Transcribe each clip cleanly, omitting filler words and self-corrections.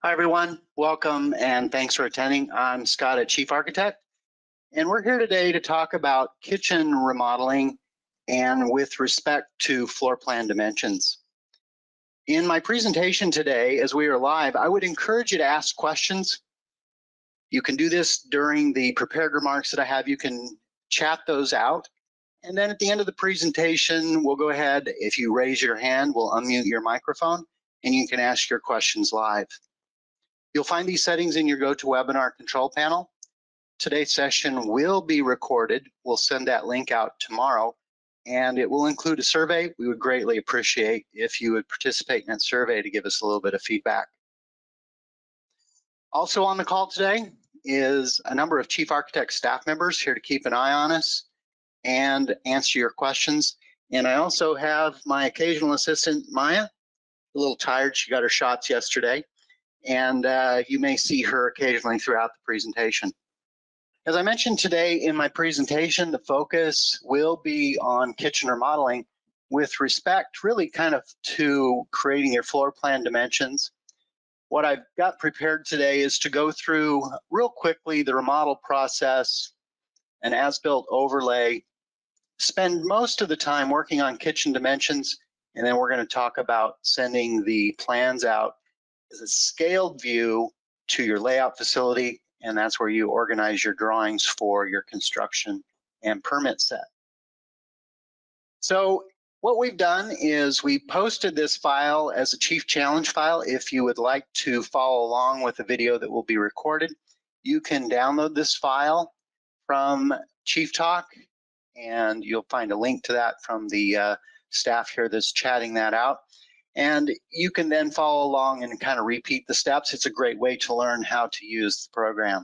Hi, everyone. Welcome and thanks for attending. I'm Scott, a Chief Architect, and we're here today to talk about kitchen remodeling and with respect to floor plan dimensions. In my presentation today, as we are live, I would encourage you to ask questions. You can do this during the prepared remarks that I have. You can chat those out. And then at the end of the presentation, we'll go ahead. If you raise your hand, we'll unmute your microphone and you can ask your questions live. You'll find these settings in your GoToWebinar control panel. Today's session will be recorded. We'll send that link out tomorrow, and it will include a survey. We would greatly appreciate if you would participate in that survey to give us a little bit of feedback. Also on the call today is a number of Chief Architect staff members here to keep an eye on us and answer your questions. And I also have my occasional assistant, Maya, a little tired. She got her shots yesterday. And you may see her occasionally throughout the presentation. As I mentioned today in my presentation, the focus will be on kitchen remodeling with respect really kind of to creating your floor plan dimensions. What I've got prepared today is to go through real quickly the remodel process, an as-built overlay, spend most of the time working on kitchen dimensions, and then we're going to talk about sending the plans out is a scaled view to your layout facility, and that's where you organize your drawings for your construction and permit set. So what we've done is we posted this file as a Chief Challenge file. If you would like to follow along with the video that will be recorded, you can download this file from Chief Talk, and you'll find a link to that from the staff here that's chatting that out. And you can then follow along and kind of repeat the steps. It's a great way to learn how to use the program.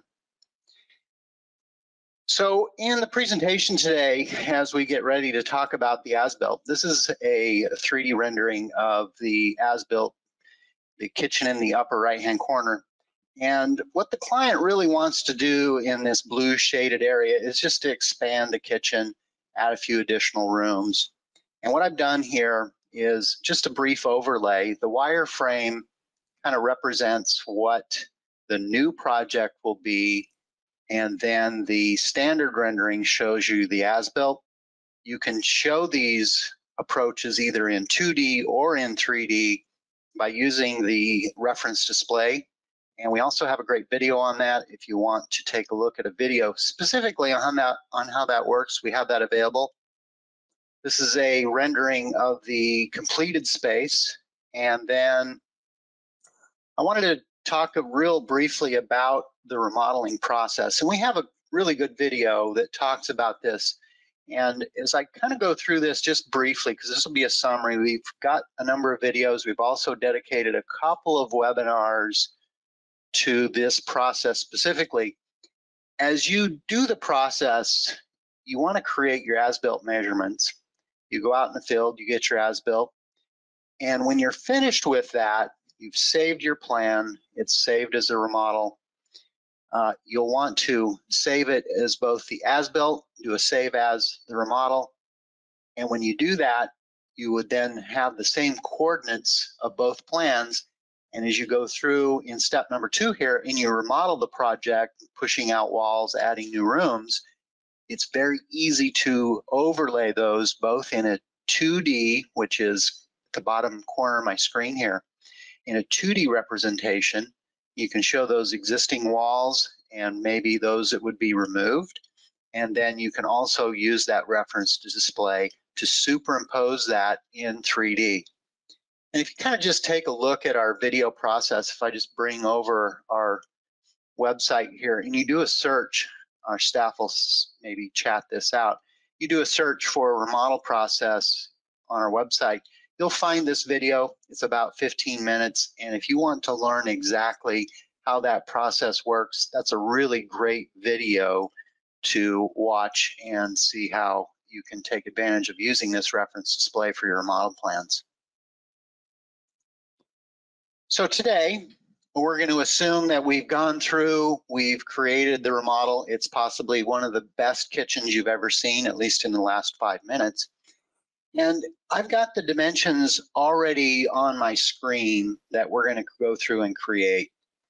So in the presentation today, as we get ready to talk about the as-built, this is a 3D rendering of the as-built, the kitchen in the upper right-hand corner. And what the client really wants to do in this blue shaded area is just to expand the kitchen, add a few additional rooms. And what I've done here is just a brief overlay. The wireframe kind of represents what the new project will be, and then the standard rendering shows you the as-built. You can show these approaches either in 2D or in 3D by using the reference display. And we also have a great video on that. If you want to take a look at a video specifically on how that works, we have that available. This is a rendering of the completed space. And then I wanted to talk real briefly about the remodeling process. And we have a really good video that talks about this. And as I kind of go through this just briefly, because this will be a summary, we've got a number of videos. We've also dedicated a couple of webinars to this process specifically. As you do the process, you want to create your as-built measurements. You go out in the field, you get your as-built, and when you're finished with that, you've saved your plan, it's saved as a remodel. You'll want to save it as both the as-built, do a save as the remodel, and when you do that, you would then have the same coordinates of both plans, and as you go through in step number 2 here, and you remodel the project, pushing out walls, adding new rooms, it's very easy to overlay those both in a 2D, which is at the bottom corner of my screen here. In a 2D representation, you can show those existing walls and maybe those that would be removed. And then you can also use that reference to display to superimpose that in 3D. And if you kind of just take a look at our video process, if I just bring over our website here and you do a search, our staff will maybe chat this out. You do a search for a remodel process on our website, you'll find this video. It's about 15 minutes. And if you want to learn exactly how that process works, that's a really great video to watch and see how you can take advantage of using this reference display for your remodel plans. So today, we're going to assume that we've gone through, we've created the remodel. It's possibly one of the best kitchens you've ever seen, at least in the last 5 minutes. And I've got the dimensions already on my screen that we're going to go through and create.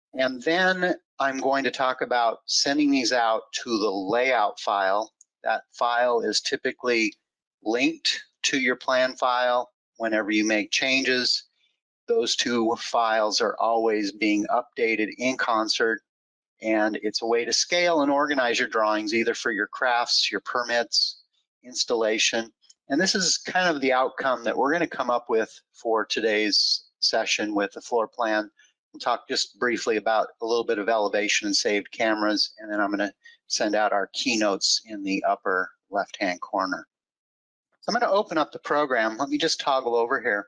And then I'm going to talk about sending these out to the layout file. That file is typically linked to your plan file whenever you make changes. Those two files are always being updated in concert, and it's a way to scale and organize your drawings either for your crafts, your permits, installation. And this is kind of the outcome that we're going to come up with for today's session with the floor plan. We'll talk just briefly about a little bit of elevation and saved cameras, and then I'm going to send out our keynotes in the upper left-hand corner. So I'm going to open up the program. Let me just toggle over here.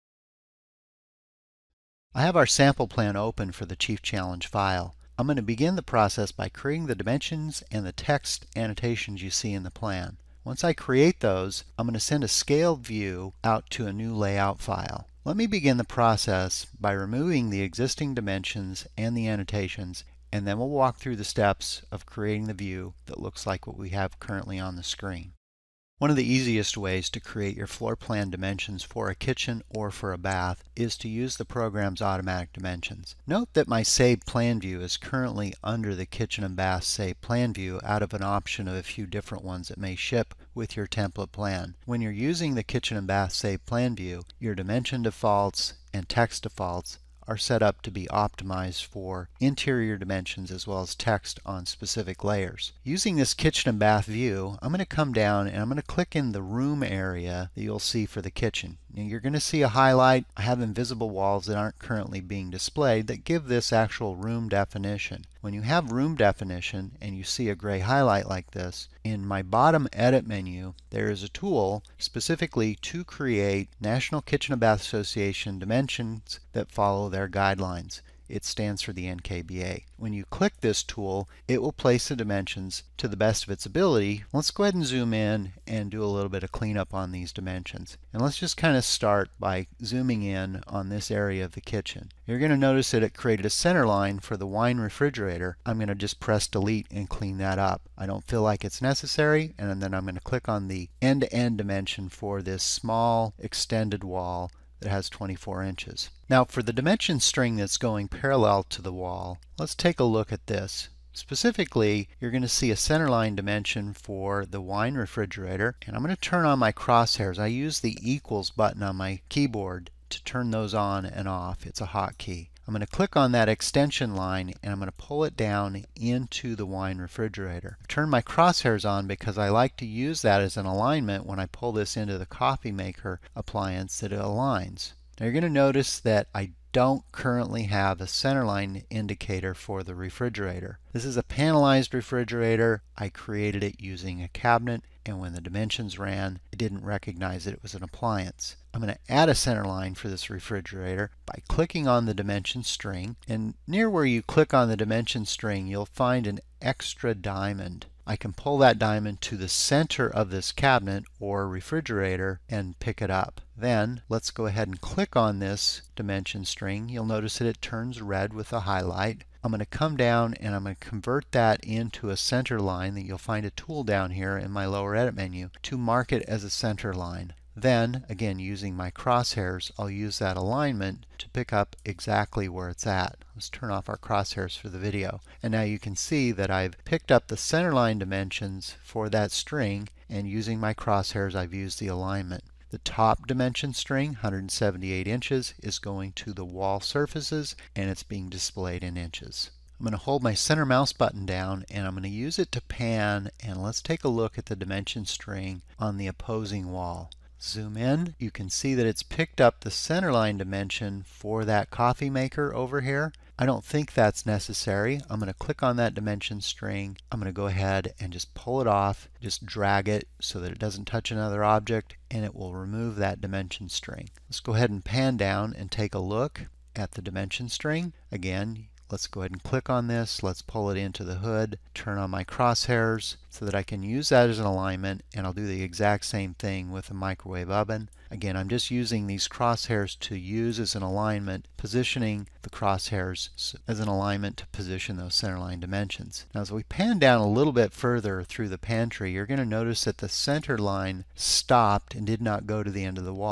I have our sample plan open for the Chief Challenge file. I'm going to begin the process by creating the dimensions and the text annotations you see in the plan. Once I create those, I'm going to send a scaled view out to a new layout file. Let me begin the process by removing the existing dimensions and the annotations, and then we'll walk through the steps of creating the view that looks like what we have currently on the screen. One of the easiest ways to create your floor plan dimensions for a kitchen or for a bath is to use the program's automatic dimensions. Note that my Saved Plan View is currently under the Kitchen and Bath Saved Plan View out of an option of a few different ones that may ship with your template plan. When you're using the Kitchen and Bath Saved Plan View, your dimension defaults and text defaults are set up to be optimized for interior dimensions as well as text on specific layers. Using this kitchen and bath view, I'm going to come down and I'm going to click in the room area that you'll see for the kitchen. Now you're going to see a highlight. I have invisible walls that aren't currently being displayed that give this actual room definition. When you have room definition and you see a gray highlight like this, in my bottom edit menu there is a tool specifically to create National Kitchen and Bath Association dimensions that follow their guidelines. It stands for the NKBA. When you click this tool, it will place the dimensions to the best of its ability. Let's go ahead and zoom in and do a little bit of cleanup on these dimensions. And let's just kind of start by zooming in on this area of the kitchen. You're going to notice that it created a center line for the wine refrigerator. I'm going to just press delete and clean that up. I don't feel like it's necessary, and then I'm going to click on the end-to-end dimension for this small extended wall that has 24 inches. Now for the dimension string that's going parallel to the wall, let's take a look at this. Specifically, you're going to see a centerline dimension for the wine refrigerator, and I'm going to turn on my crosshairs. I use the equals button on my keyboard to turn those on and off. It's a hotkey. I'm going to click on that extension line and I'm going to pull it down into the wine refrigerator. Turn my crosshairs on because I like to use that as an alignment when I pull this into the coffee maker appliance that it aligns. Now you're going to notice that I don't currently have a centerline indicator for the refrigerator. This is a panelized refrigerator. I created it using a cabinet, and when the dimensions ran, it didn't recognize that it was an appliance. I'm going to add a center line for this refrigerator by clicking on the dimension string, and near where you click on the dimension string you'll find an extra diamond. I can pull that diamond to the center of this cabinet or refrigerator and pick it up. Then let's go ahead and click on this dimension string. You'll notice that it turns red with a highlight. I'm going to come down and I'm going to convert that into a center line that you'll find a tool down here in my lower edit menu to mark it as a center line. Then, again using my crosshairs, I'll use that alignment to pick up exactly where it's at. Let's turn off our crosshairs for the video. And now you can see that I've picked up the centerline dimensions for that string, and using my crosshairs I've used the alignment. The top dimension string, 178 inches, is going to the wall surfaces and it's being displayed in inches. I'm going to hold my center mouse button down and I'm going to use it to pan, and let's take a look at the dimension string on the opposing wall. Zoom in, you can see that it's picked up the centerline dimension for that coffee maker over here. I don't think that's necessary. I'm going to click on that dimension string. I'm going to go ahead and just pull it off, just drag it so that it doesn't touch another object, and it will remove that dimension string. Let's go ahead and pan down and take a look at the dimension string. Again, let's go ahead and click on this. Let's pull it into the hood, turn on my crosshairs so that I can use that as an alignment, and I'll do the exact same thing with a microwave oven. Again, I'm just using these crosshairs to use as an alignment, positioning the crosshairs as an alignment to position those centerline dimensions. Now as we pan down a little bit further through the pantry, you're going to notice that the center line stopped and did not go to the end of the wall.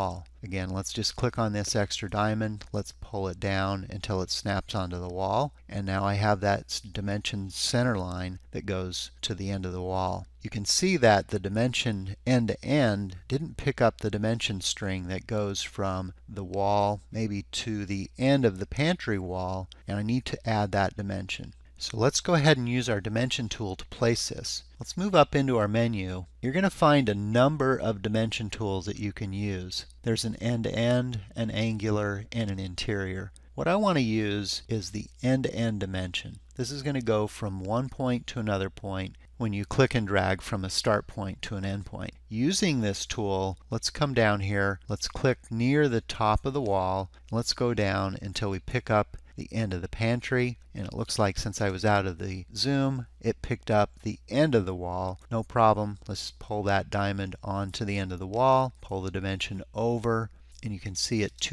Again, let's just click on this extra diamond. Let's pull it down until it snaps onto the wall. And now I have that dimension center line that goes to the end of the wall. You can see that the dimension end to end didn't pick up the dimension string that goes from the wall maybe to the end of the pantry wall, and I need to add that dimension. So let's go ahead and use our dimension tool to place this. Let's move up into our menu. You're going to find a number of dimension tools that you can use. There's an end-to-end, an angular, and an interior. What I want to use is the end-to-end dimension. This is going to go from one point to another point when you click and drag from a start point to an end point. Using this tool, let's come down here. Let's click near the top of the wall. Let's go down until we pick up the end of the pantry, and it looks like since I was out of the zoom, it picked up the end of the wall. No problem. Let's pull that diamond onto the end of the wall, pull the dimension over, and you can see at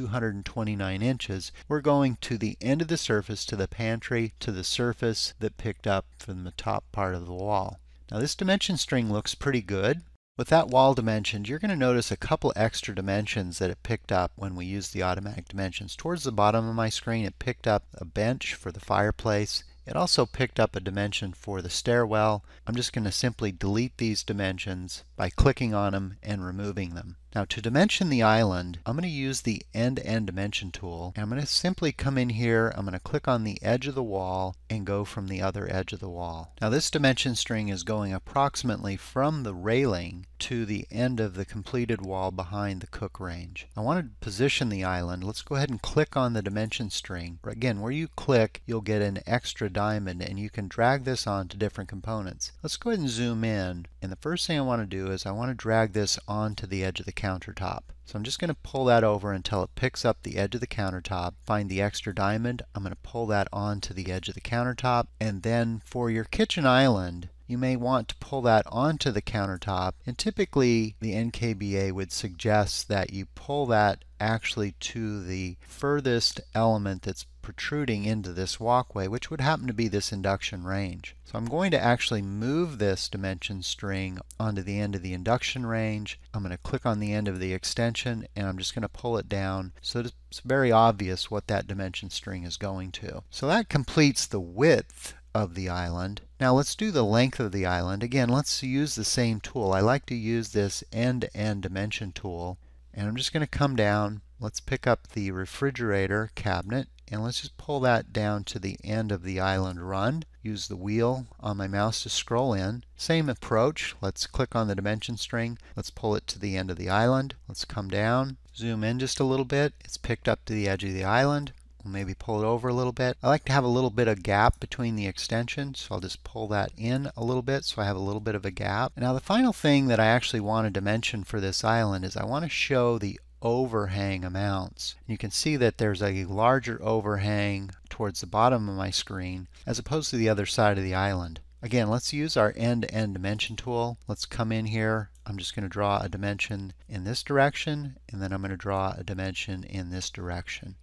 229 inches, we're going to the end of the surface, to the pantry, to the surface that picked up from the top part of the wall. Now this dimension string looks pretty good. With that wall dimensioned, you're going to notice a couple extra dimensions that it picked up when we used the automatic dimensions. Towards the bottom of my screen, it picked up a bench for the fireplace. It also picked up a dimension for the stairwell. I'm just going to simply delete these dimensions by clicking on them and removing them. Now to dimension the island, I'm going to use the end-to-end dimension tool. And I'm going to simply come in here, I'm going to click on the edge of the wall and go from the other edge of the wall. Now this dimension string is going approximately from the railing to the end of the completed wall behind the cook range. I want to position the island. Let's go ahead and click on the dimension string. Again, where you click, you'll get an extra diamond, and you can drag this on to different components. Let's go ahead and zoom in, and the first thing I want to do is I want to drag this onto the edge of the countertop. So I'm just going to pull that over until it picks up the edge of the countertop. Find the extra diamond. I'm going to pull that onto the edge of the countertop, and then for your kitchen island, you may want to pull that onto the countertop, and typically the NKBA would suggest that you pull that actually to the furthest element that's protruding into this walkway, which would happen to be this induction range. So I'm going to actually move this dimension string onto the end of the induction range. I'm going to click on the end of the extension, and I'm just going to pull it down so that it's very obvious what that dimension string is going to. So that completes the width of the island. Now let's do the length of the island. Again, let's use the same tool. I like to use this end-to-end dimension tool, and I'm just going to come down. Let's pick up the refrigerator cabinet, and let's just pull that down to the end of the island run. Use the wheel on my mouse to scroll in. Same approach. Let's click on the dimension string. Let's pull it to the end of the island. Let's come down, zoom in just a little bit. It's picked up to the edge of the island. We'll maybe pull it over a little bit. I like to have a little bit of gap between the extensions, so I'll just pull that in a little bit so I have a little bit of a gap. Now the final thing that I actually want to dimension for this island is I want to show the overhang amounts. You can see that there's a larger overhang towards the bottom of my screen as opposed to the other side of the island. Again, let's use our end-to-end dimension tool. Let's come in here. I'm just going to draw a dimension in this direction, and then I'm going to draw a dimension in this direction.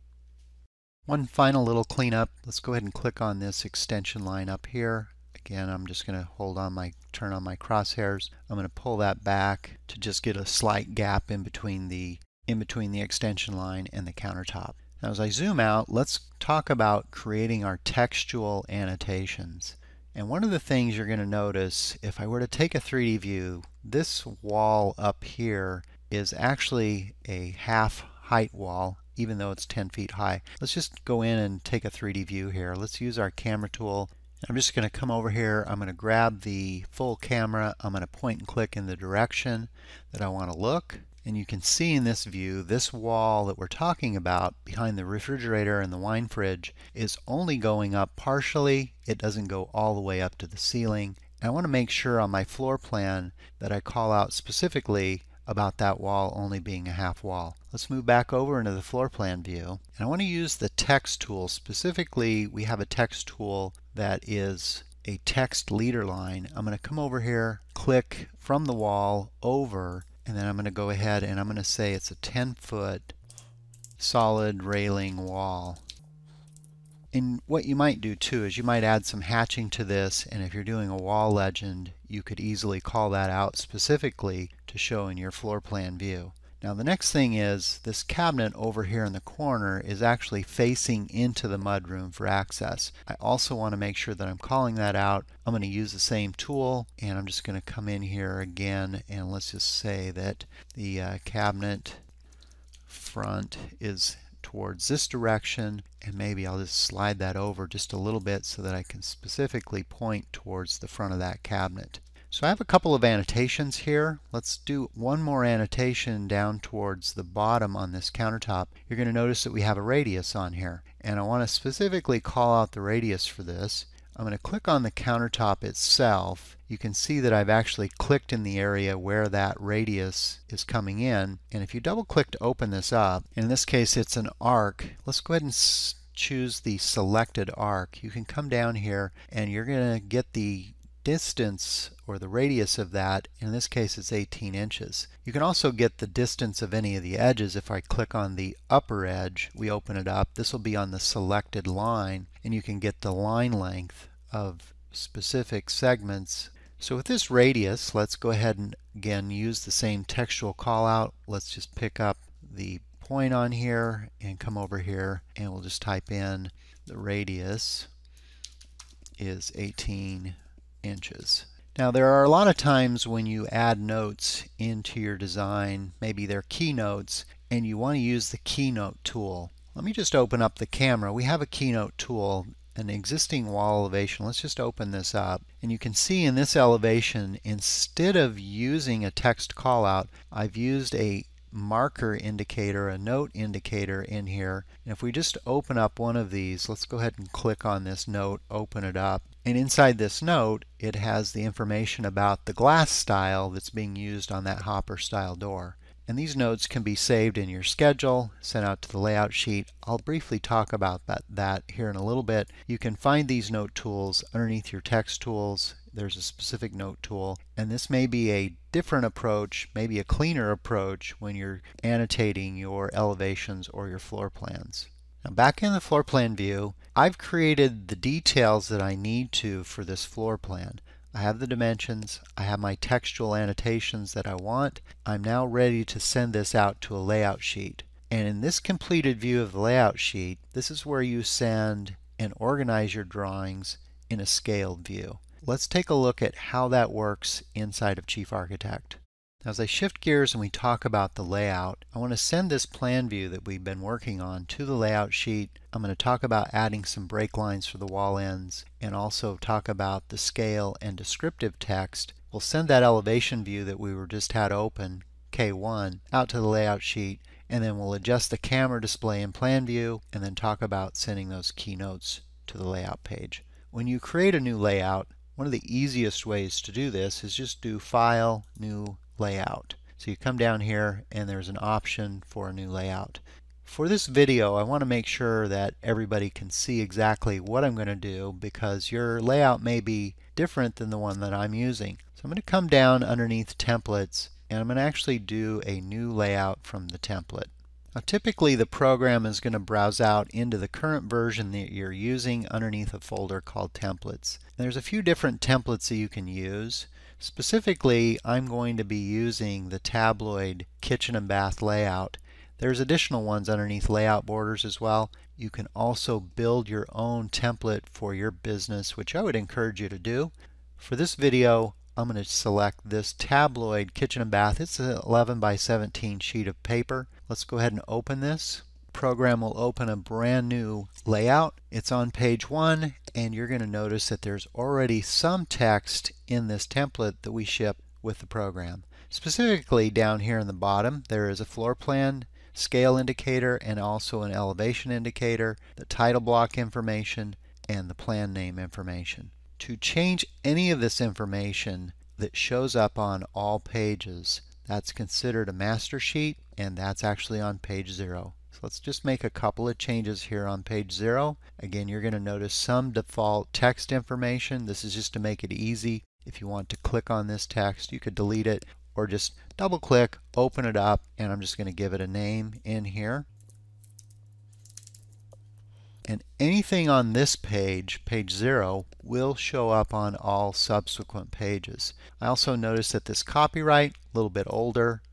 One final little cleanup. Let's go ahead and click on this extension line up here. Again, I'm just going to turn on my crosshairs. I'm going to pull that back to just get a slight gap in between the extension line and the countertop. Now as I zoom out, let's talk about creating our textual annotations. And one of the things you're going to notice, if I were to take a 3D view, this wall up here is actually a half height wall, even though it's 10 feet high. Let's just go in and take a 3D view here. Let's use our camera tool. I'm just going to come over here. I'm going to grab the full camera. I'm going to point and click in the direction that I want to look. And you can see in this view, this wall that we're talking about behind the refrigerator and the wine fridge is only going up partially. It doesn't go all the way up to the ceiling. And I want to make sure on my floor plan that I call out specifically about that wall only being a half wall. Let's move back over into the floor plan view. And I want to use the text tool. Specifically, we have a text tool that is a text leader line. I'm going to come over here, click from the wall over, and then I'm going to go ahead and I'm going to say it's a 10-foot solid railing wall. And what you might do too is you might add some hatching to this, and if you're doing a wall legend, you could easily call that out specifically to show in your floor plan view. Now the next thing is this cabinet over here in the corner is actually facing into the mudroom for access. I also want to make sure that I'm calling that out. I'm going to use the same tool, and I'm just going to come in here again, and let's just say that the cabinet front is towards this direction, and maybe I'll just slide that over just a little bit so that I can specifically point towards the front of that cabinet. So I have a couple of annotations here. Let's do one more annotation down towards the bottom on this countertop. You're going to notice that we have a radius on here, and I want to specifically call out the radius for this. I'm going to click on the countertop itself. You can see that I've actually clicked in the area where that radius is coming in, and if you double click to open this up, in this case it's an arc. Let's go ahead and choose the selected arc. You can come down here and you're going to get the distance or the radius of that. In this case it's 18 inches. You can also get the distance of any of the edges. If I click on the upper edge, we open it up, this will be on the selected line, and you can get the line length of specific segments. So with this radius, let's go ahead and again use the same textual call out. Let's just pick up the point on here and come over here, and we'll just type in the radius is 18 inches. Now there are a lot of times when you add notes into your design, maybe they're keynotes, and you want to use the keynote tool. Let me just open up the camera. We have a keynote tool, an existing wall elevation. Let's just open this up, and you can see in this elevation, instead of using a text callout, I've used a marker indicator, a note indicator in here. And if we just open up one of these, let's go ahead and click on this note, open it up, and inside this note it has the information about the glass style that's being used on that hopper style door. And these notes can be saved in your schedule, sent out to the layout sheet. I'll briefly talk about that here in a little bit. You can find these note tools underneath your text tools. There's a specific note tool, and this may be a different approach, maybe a cleaner approach when you're annotating your elevations or your floor plans. Now back in the floor plan view, I've created the details that I need to for this floor plan. I have the dimensions, I have my textual annotations that I want. I'm now ready to send this out to a layout sheet. And in this completed view of the layout sheet, this is where you send and organize your drawings in a scaled view. Let's take a look at how that works inside of Chief Architect. As I shift gears and we talk about the layout, I want to send this plan view that we've been working on to the layout sheet. I'm going to talk about adding some break lines for the wall ends and also talk about the scale and descriptive text. We'll send that elevation view that we were just had open, K1, out to the layout sheet, and then we'll adjust the camera display in plan view and then talk about sending those keynotes to the layout page. When you create a new layout, one of the easiest ways to do this is just do File, New Layout. So you come down here and there's an option for a new layout. For this video, I want to make sure that everybody can see exactly what I'm going to do because your layout may be different than the one that I'm using. So I'm going to come down underneath Templates and I'm going to actually do a new layout from the template. Now typically the program is going to browse out into the current version that you're using underneath a folder called Templates. And there's a few different templates that you can use. Specifically, I'm going to be using the tabloid kitchen and bath layout. There's additional ones underneath layout borders as well. You can also build your own template for your business, which I would encourage you to do. For this video, I'm going to select this tabloid kitchen and bath. It's an 11 by 17 sheet of paper. Let's go ahead and open this. The program will open a brand new layout. It's on page 1, and you're going to notice that there's already some text in this template that we ship with the program. Specifically down here in the bottom, there is a floor plan scale indicator and also an elevation indicator, the title block information, and the plan name information. To change any of this information that shows up on all pages, that's considered a master sheet, and that's actually on page 0. So let's just make a couple of changes here on page 0. Again, you're going to notice some default text information. This is just to make it easy. If you want to click on this text, you could delete it or just double click, open it up, and I'm just going to give it a name in here. And anything on this page, page 0, will show up on all subsequent pages. I also notice that this copyright, a little bit older,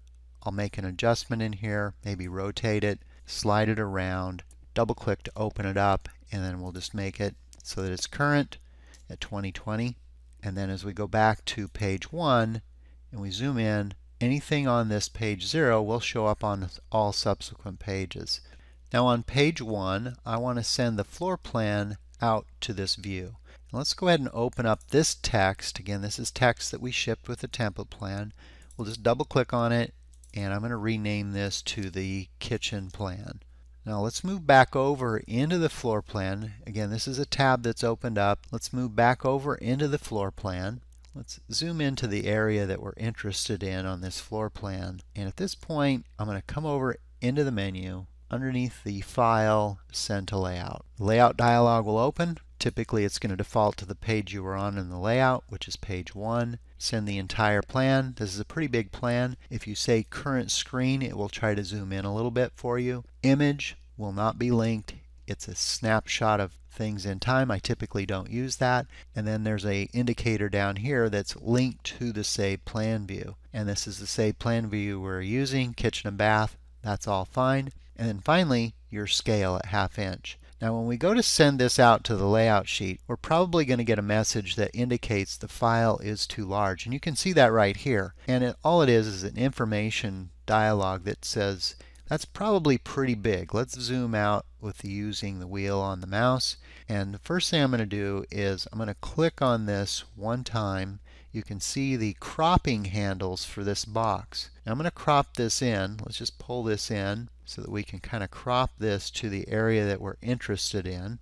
I'll make an adjustment in here, maybe rotate it, slide it around, double click to open it up, and then we'll just make it so that it's current at 2020. And then as we go back to page 1 and we zoom in, anything on this page 0 will show up on all subsequent pages. Now on page 1, I want to send the floor plan out to this view. Let's go ahead and open up this text. Again, this is text that we shipped with the template plan. We'll just double click on it, and I'm going to rename this to the kitchen plan. Now let's move back over into the floor plan. Again, this is a tab that's opened up. Let's move back over into the floor plan. Let's zoom into the area that we're interested in on this floor plan. And at this point, I'm going to come over into the menu. Underneath the File, Send to Layout. The Layout dialog will open. Typically it's going to default to the page you were on in the layout, which is page 1. Send the entire plan. This is a pretty big plan. If you say current screen, it will try to zoom in a little bit for you. Image will not be linked. It's a snapshot of things in time. I typically don't use that. And then there's an indicator down here that's linked to the Save Plan View. And this is the Save Plan View we're using, kitchen and bath. That's all fine. And then finally, your scale at 1/2 inch. Now when we go to send this out to the layout sheet, we're probably going to get a message that indicates the file is too large. And you can see that right here. And all it is an information dialog that says, that's probably pretty big. Let's zoom out with using the wheel on the mouse. And the first thing I'm going to do is I'm going to click on this one time. You can see the cropping handles for this box. Now I'm going to crop this in. Let's just pull this in so that we can kind of crop this to the area that we're interested in.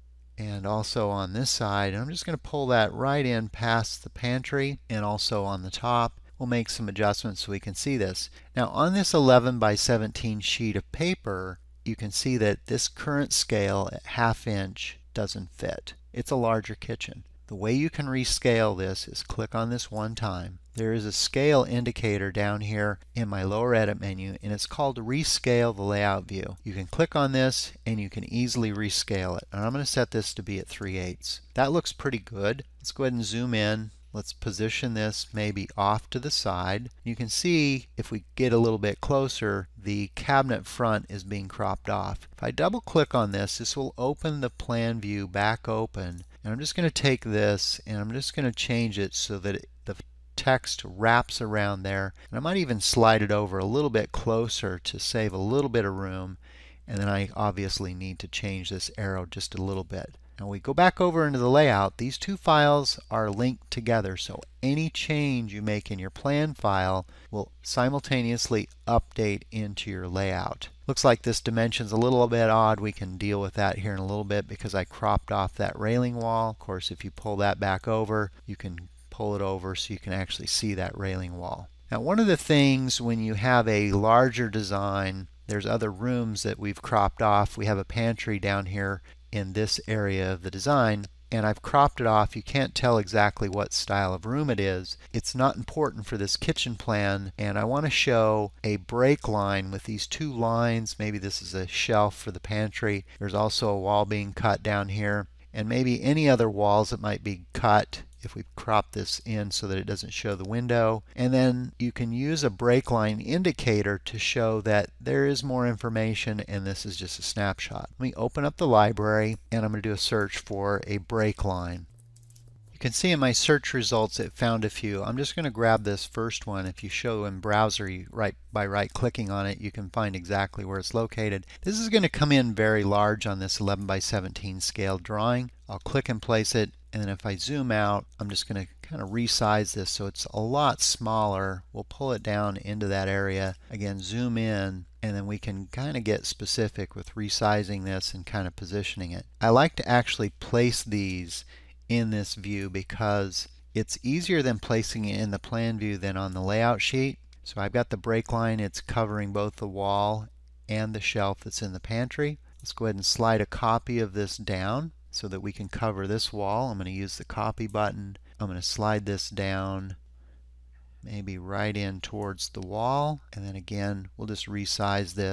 And also on this side, and I'm just going to pull that right in past the pantry and also on the top. We'll make some adjustments so we can see this. Now on this 11 by 17 sheet of paper, you can see that this current scale at 1/2 inch doesn't fit. It's a larger kitchen. The way you can rescale this is click on this one time. There is a scale indicator down here in my lower edit menu, and it's called Rescale the Layout View. You can click on this and you can easily rescale it. And I'm going to set this to be at 3/8. That looks pretty good. Let's go ahead and zoom in. Let's position this maybe off to the side. You can see if we get a little bit closer, the cabinet front is being cropped off. If I double click on this, this will open the plan view back open. And I'm just going to take this and I'm just going to change it so that the text wraps around there. And I might even slide it over a little bit closer to save a little bit of room. And then I obviously need to change this arrow just a little bit. Now we go back over into the layout. These two files are linked together, so any change you make in your plan file will simultaneously update into your layout. Looks like this dimension's a little bit odd. We can deal with that here in a little bit because I cropped off that railing wall. Of course, if you pull that back over, you can pull it over so you can actually see that railing wall. Now one of the things when you have a larger design, there's other rooms that we've cropped off. We have a pantry down here in this area of the design, and I've cropped it off. You can't tell exactly what style of room it is. It's not important for this kitchen plan, and I want to show a break line with these two lines. Maybe this is a shelf for the pantry. There's also a wall being cut down here, and maybe any other walls that might be cut if we crop this in so that it doesn't show the window. And then you can use a break line indicator to show that there is more information and this is just a snapshot. Let me open up the library and I'm going to do a search for a break line. You can see in my search results it found a few. I'm just going to grab this first one. If you show in browser, by right clicking on it, you can find exactly where it's located. This is going to come in very large on this 11 by 17 scale drawing. I'll click and place it, and then if I zoom out, I'm just going to kind of resize this so it's a lot smaller. We'll pull it down into that area. Again, zoom in, and then we can kind of get specific with resizing this and kind of positioning it. I like to actually place these in this view because it's easier than placing it in the plan view than on the layout sheet. So I've got the break line. It's covering both the wall and the shelf that's in the pantry. Let's go ahead and slide a copy of this down so that we can cover this wall. I'm going to use the copy button. I'm going to slide this down maybe right in towards the wall, and then again we'll just resize this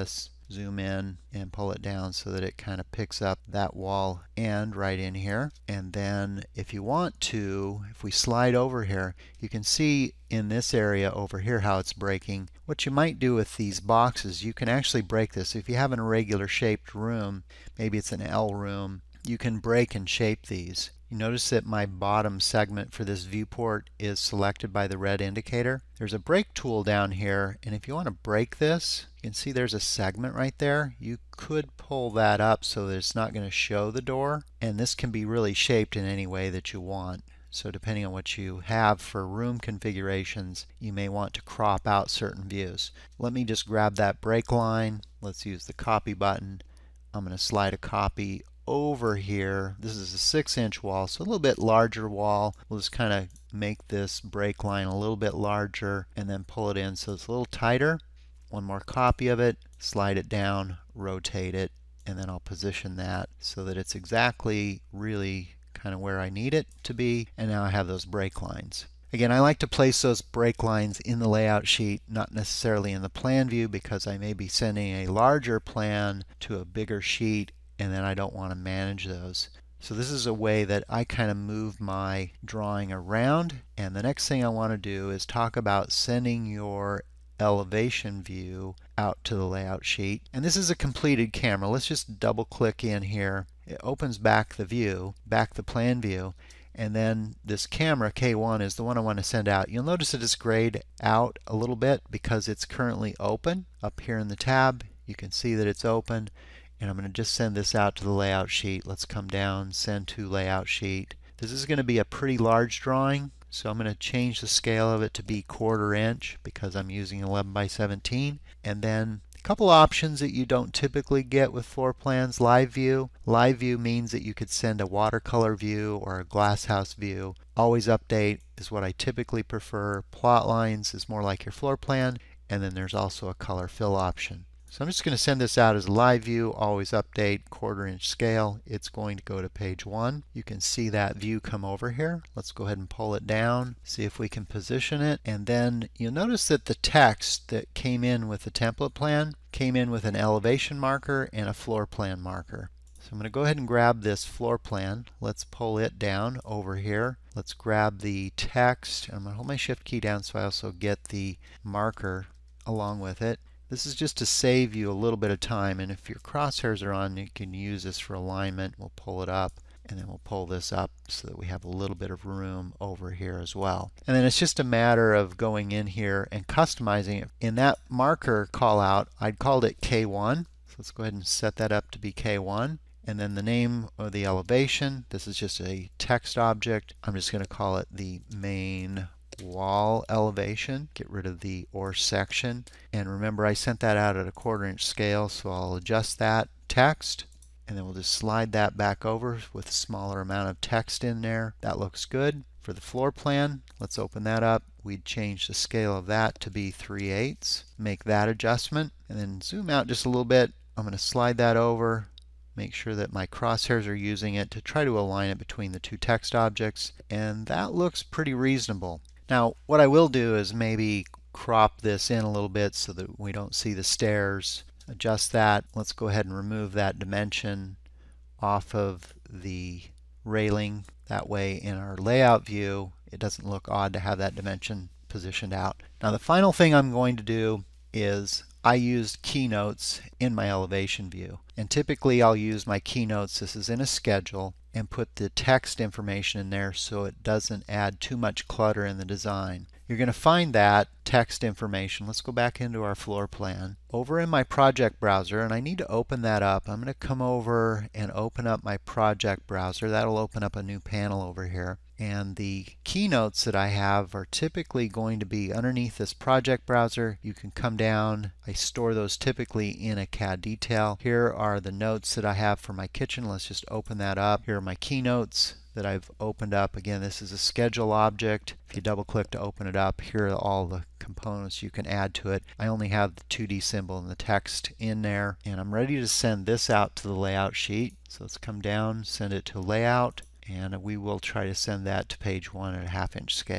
zoom in and pull it down so that it kind of picks up that wall end right in here. And then if you want to, if we slide over here, you can see in this area over here how it's breaking. What you might do with these boxes, you can actually break this. If you have an irregular shaped room, maybe it's an L room, you can break and shape these. You notice that my bottom segment for this viewport is selected by the red indicator. There's a break tool down here, and if you want to break this, you can see there's a segment right there. You could pull that up so that it's not going to show the door, and this can be really shaped in any way that you want. So depending on what you have for room configurations, you may want to crop out certain views. Let me just grab that break line. Let's use the copy button. I'm going to slide a copy over here. This is a 6-inch wall, so a little bit larger wall. We'll just kind of make this break line a little bit larger and then pull it in so it's a little tighter. One more copy of it, slide it down, rotate it, and then I'll position that so that it's exactly really kind of where I need it to be. And now I have those break lines. Again, I like to place those break lines in the layout sheet, not necessarily in the plan view, because I may be sending a larger plan to a bigger sheet and then I don't want to manage those. So this is a way that I kind of move my drawing around. And the next thing I want to do is talk about sending your elevation view out to the layout sheet. And this is a completed camera. Let's just double click in here. It opens back the view, back the plan view. And then this camera, K1, is the one I want to send out. You'll notice that it's grayed out a little bit because it's currently open. Up here in the tab, you can see that it's open. And I'm going to just send this out to the layout sheet. Let's come down, send to layout sheet. This is going to be a pretty large drawing, so I'm going to change the scale of it to be 1/4 inch because I'm using 11 by 17. And then a couple options that you don't typically get with floor plans. Live view. Live view means that you could send a watercolor view or a glasshouse view. Always update is what I typically prefer. Plot lines is more like your floor plan. And then there's also a color fill option. So I'm just going to send this out as a live view, always update, 1/4 inch scale. It's going to go to page 1. You can see that view come over here. Let's go ahead and pull it down, see if we can position it. And then you'll notice that the text that came in with the template plan came in with an elevation marker and a floor plan marker. So I'm going to go ahead and grab this floor plan. Let's pull it down over here. Let's grab the text. I'm going to hold my shift key down so I also get the marker along with it. This is just to save you a little bit of time, and if your crosshairs are on, you can use this for alignment. We'll pull it up, and then we'll pull this up so that we have a little bit of room over here as well. And then it's just a matter of going in here and customizing it. In that marker call out, I'd called it K1. So let's go ahead and set that up to be K1. And then the name of the elevation, this is just a text object. I'm just going to call it the main wall elevation. Get rid of the or section. And remember, I sent that out at a 1/4 inch scale, so I'll adjust that text. And then we'll just slide that back over with a smaller amount of text in there. That looks good. For the floor plan, let's open that up. We'd change the scale of that to be 3/8. Make that adjustment. And then zoom out just a little bit. I'm going to slide that over. Make sure that my crosshairs are using it to try to align it between the two text objects. And that looks pretty reasonable. Now, what I will do is maybe crop this in a little bit so that we don't see the stairs. Adjust that. Let's go ahead and remove that dimension off of the railing. That way in our layout view, it doesn't look odd to have that dimension positioned out. Now, the final thing I'm going to do is I used keynotes in my elevation view. And typically I'll use my keynotes, this is in a schedule, and put the text information in there so it doesn't add too much clutter in the design. You're going to find that text information. Let's go back into our floor plan. Over in my project browser, and I need to open that up. I'm going to come over and open up my project browser. That'll open up a new panel over here. And the keynotes that I have are typically going to be underneath this project browser. You can come down. I store those typically in a CAD detail. Here are the notes that I have for my kitchen. Let's just open that up. Here are my keynotes that I've opened up. Again, this is a schedule object. If you double click to open it up, here are all the components you can add to it. I only have the 2D symbol and the text in there, and I'm ready to send this out to the layout sheet. So let's come down, send it to layout, and we will try to send that to page 1 at a 1/2 inch scale.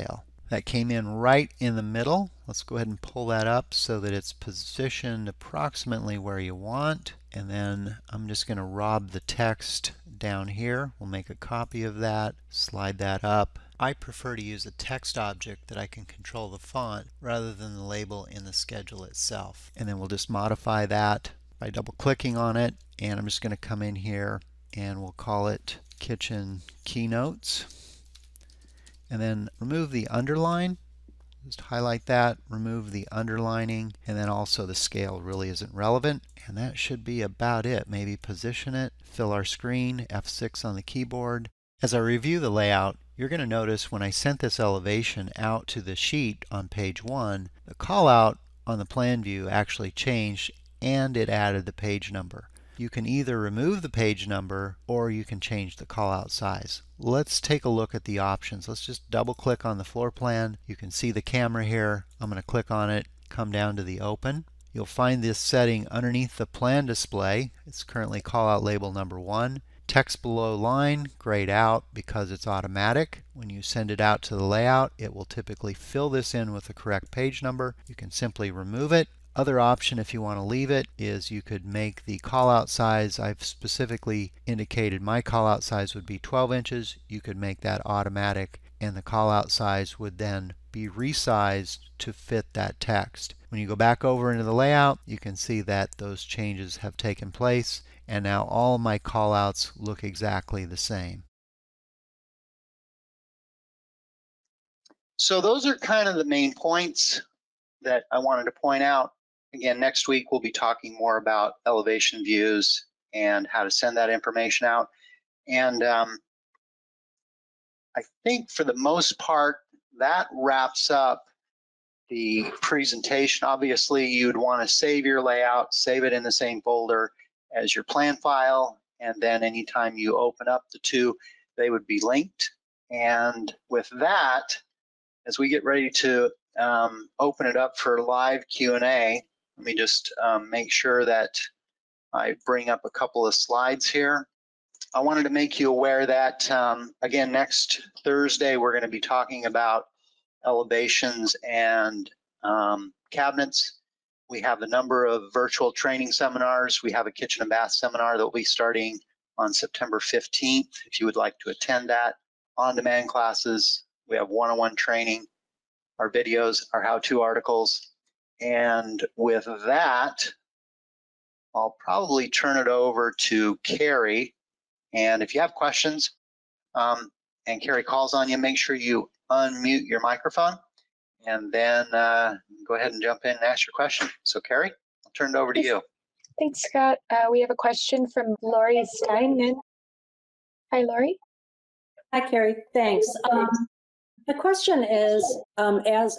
That came in right in the middle. Let's go ahead and pull that up so that it's positioned approximately where you want. And then I'm just going to rob the text down here. We'll make a copy of that, slide that up. I prefer to use a text object that I can control the font rather than the label in the schedule itself. And then we'll just modify that by double clicking on it. And I'm just going to come in here and we'll call it Kitchen Keynotes. And then remove the underline. Just highlight that, remove the underlining, and then also the scale really isn't relevant. And that should be about it. Maybe position it, fill our screen, F6 on the keyboard. As I review the layout, you're going to notice when I sent this elevation out to the sheet on page 1, the callout on the plan view actually changed and it added the page number. You can either remove the page number or you can change the callout size. Let's take a look at the options. Let's just double click on the floor plan. You can see the camera here. I'm going to click on it, come down to the open. You'll find this setting underneath the plan display. It's currently callout label number 1. Text below line, grayed out because it's automatic. When you send it out to the layout, it will typically fill this in with the correct page number. You can simply remove it. Other option, if you want to leave it, is you could make the callout size. I've specifically indicated my callout size would be 12 inches. You could make that automatic, and the callout size would then be resized to fit that text. When you go back over into the layout, you can see that those changes have taken place, and now all my callouts look exactly the same. So those are kind of the main points that I wanted to point out. Again, next week we'll be talking more about elevation views and how to send that information out. And I think for the most part, that wraps up the presentation. Obviously, you'd want to save your layout, save it in the same folder as your plan file, and then anytime you open up the two, they would be linked. And with that, as we get ready to open it up for live Q&A, let me just make sure that I bring up a couple of slides here. I wanted to make you aware that, again, next Thursday, we're going to be talking about elevations and cabinets. We have a number of virtual training seminars. We have a kitchen and bath seminar that will be starting on September 15th. If you would like to attend that, on-demand classes, we have one-on-one training, our videos, our how-to articles. And with that, I'll probably turn it over to Carrie. And if you have questions and Carrie calls on you, make sure you unmute your microphone and then go ahead and jump in and ask your question. So Carrie, I'll turn it over to you. Thanks, Scott. We have a question from Lori Steinman. Hi, Lori. Hi, Carrie. Thanks. The question is, as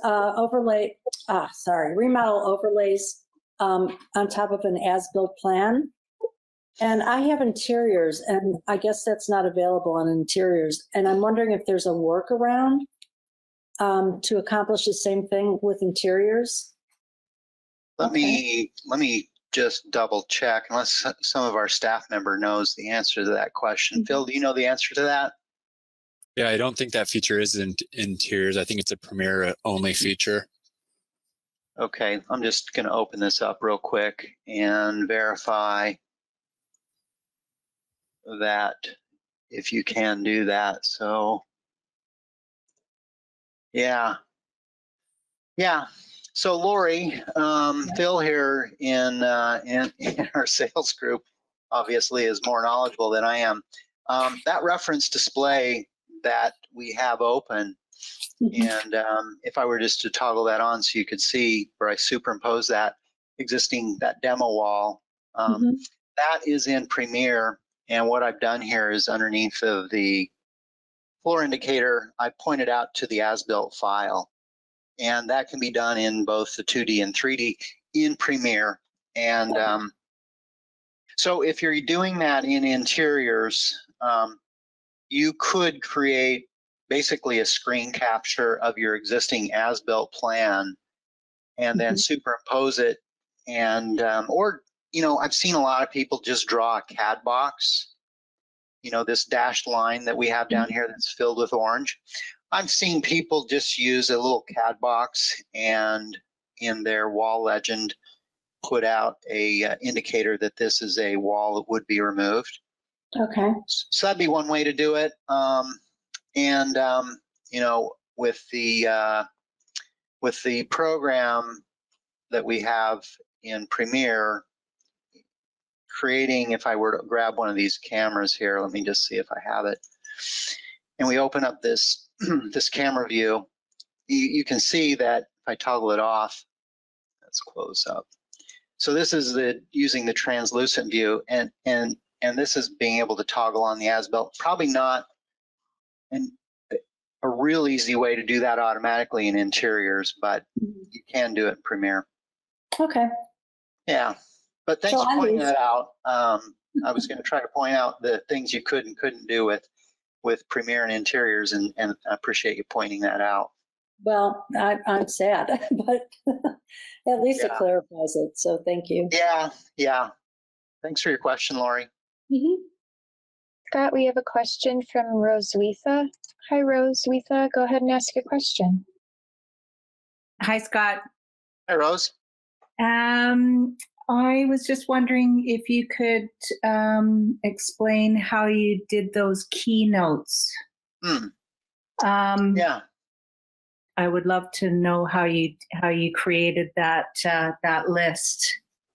remodel overlays on top of an as-built plan, and I have interiors, and I guess that's not available on interiors, and I'm wondering if there's a workaround to accomplish the same thing with interiors. Let me just double check, unless some of our staff member knows the answer to that question. Phil, do you know the answer to that? Yeah, I don't think that feature is in interiors. I think it's a Premiere only feature. Okay, I'm just going to open this up real quick and verify that if you can do that. So yeah. So Lori, Phil here in our sales group obviously is more knowledgeable than I am. That reference display that we have open, and if I were just to toggle that on so you could see where I superimpose that demo wall, that is in Premiere. And what I've done here is underneath of the floor indicator, I pointed out to the as-built file. And that can be done in both the 2D and 3D in Premiere. And so if you're doing that in interiors, you could create basically a screen capture of your existing as-built plan and then superimpose it. And, or, you know, I've seen a lot of people just draw a CAD box, you know, this dashed line that we have down here that's filled with orange. I've seen people just use a little CAD box and in their wall legend put out a indicator that this is a wall that would be removed. Okay. So that'd be one way to do it. You know, with the program that we have in Premiere, creating, if I were to grab one of these cameras here, let me just see if I have it, and we open up this this camera view, you can see that if I toggle it off, let's close up. So this is using the translucent view, and this is being able to toggle on the as-built. Probably not a real easy way to do that automatically in interiors, but you can do it in Premiere. Okay. Yeah, but thanks So for pointing that out. I was going to try to point out the things you could and couldn't do with Premiere and interiors, and I appreciate you pointing that out. Well, I'm sad, but at least it clarifies it. So thank you. Yeah. Thanks for your question, Lori. Mm-hmm. Scott, we have a question from Roswitha. Hi, Roswitha. Go ahead and ask your question. Hi, Scott. Hi, Rose. I was just wondering if you could explain how you did those keynotes. Yeah. I would love to know how you created that list.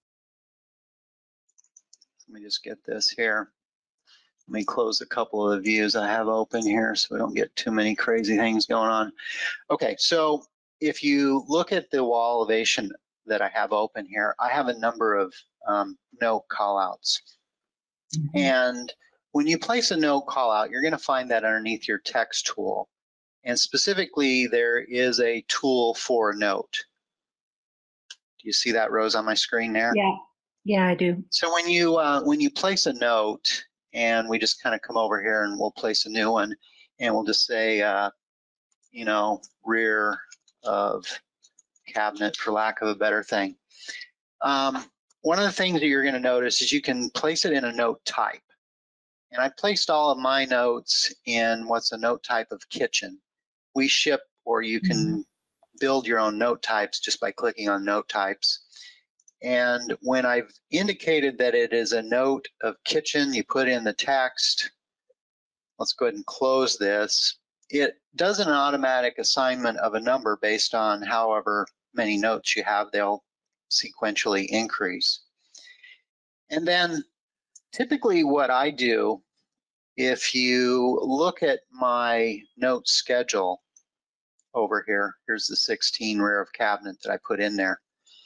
Let me just get this here. Let me close a couple of the views I have open here so we don't get too many crazy things going on. Okay, so if you look at the wall elevation that I have open here, I have a number of note callouts. Mm-hmm. And when you place a note callout, you're going to find that underneath your text tool. And specifically, there is a tool for a note. Do you see that, Rose, on my screen there? Yeah, I do. So when you place a note, and we just kind of come over here and we'll place a new one, and we'll just say, you know, rear of cabinet, for lack of a better thing. One of the things that you're going to notice is you can place it in a note type. And I placed all of my notes in what's a note type of kitchen. We ship, or you can build your own note types just by clicking on note types. And when I've indicated that it is a note of kitchen, you put in the text. Let's go ahead and close this. It does an automatic assignment of a number based on however many notes you have. They'll sequentially increase. And then typically what I do, if you look at my note schedule over here, here's the 16 rear of cabinet that I put in there.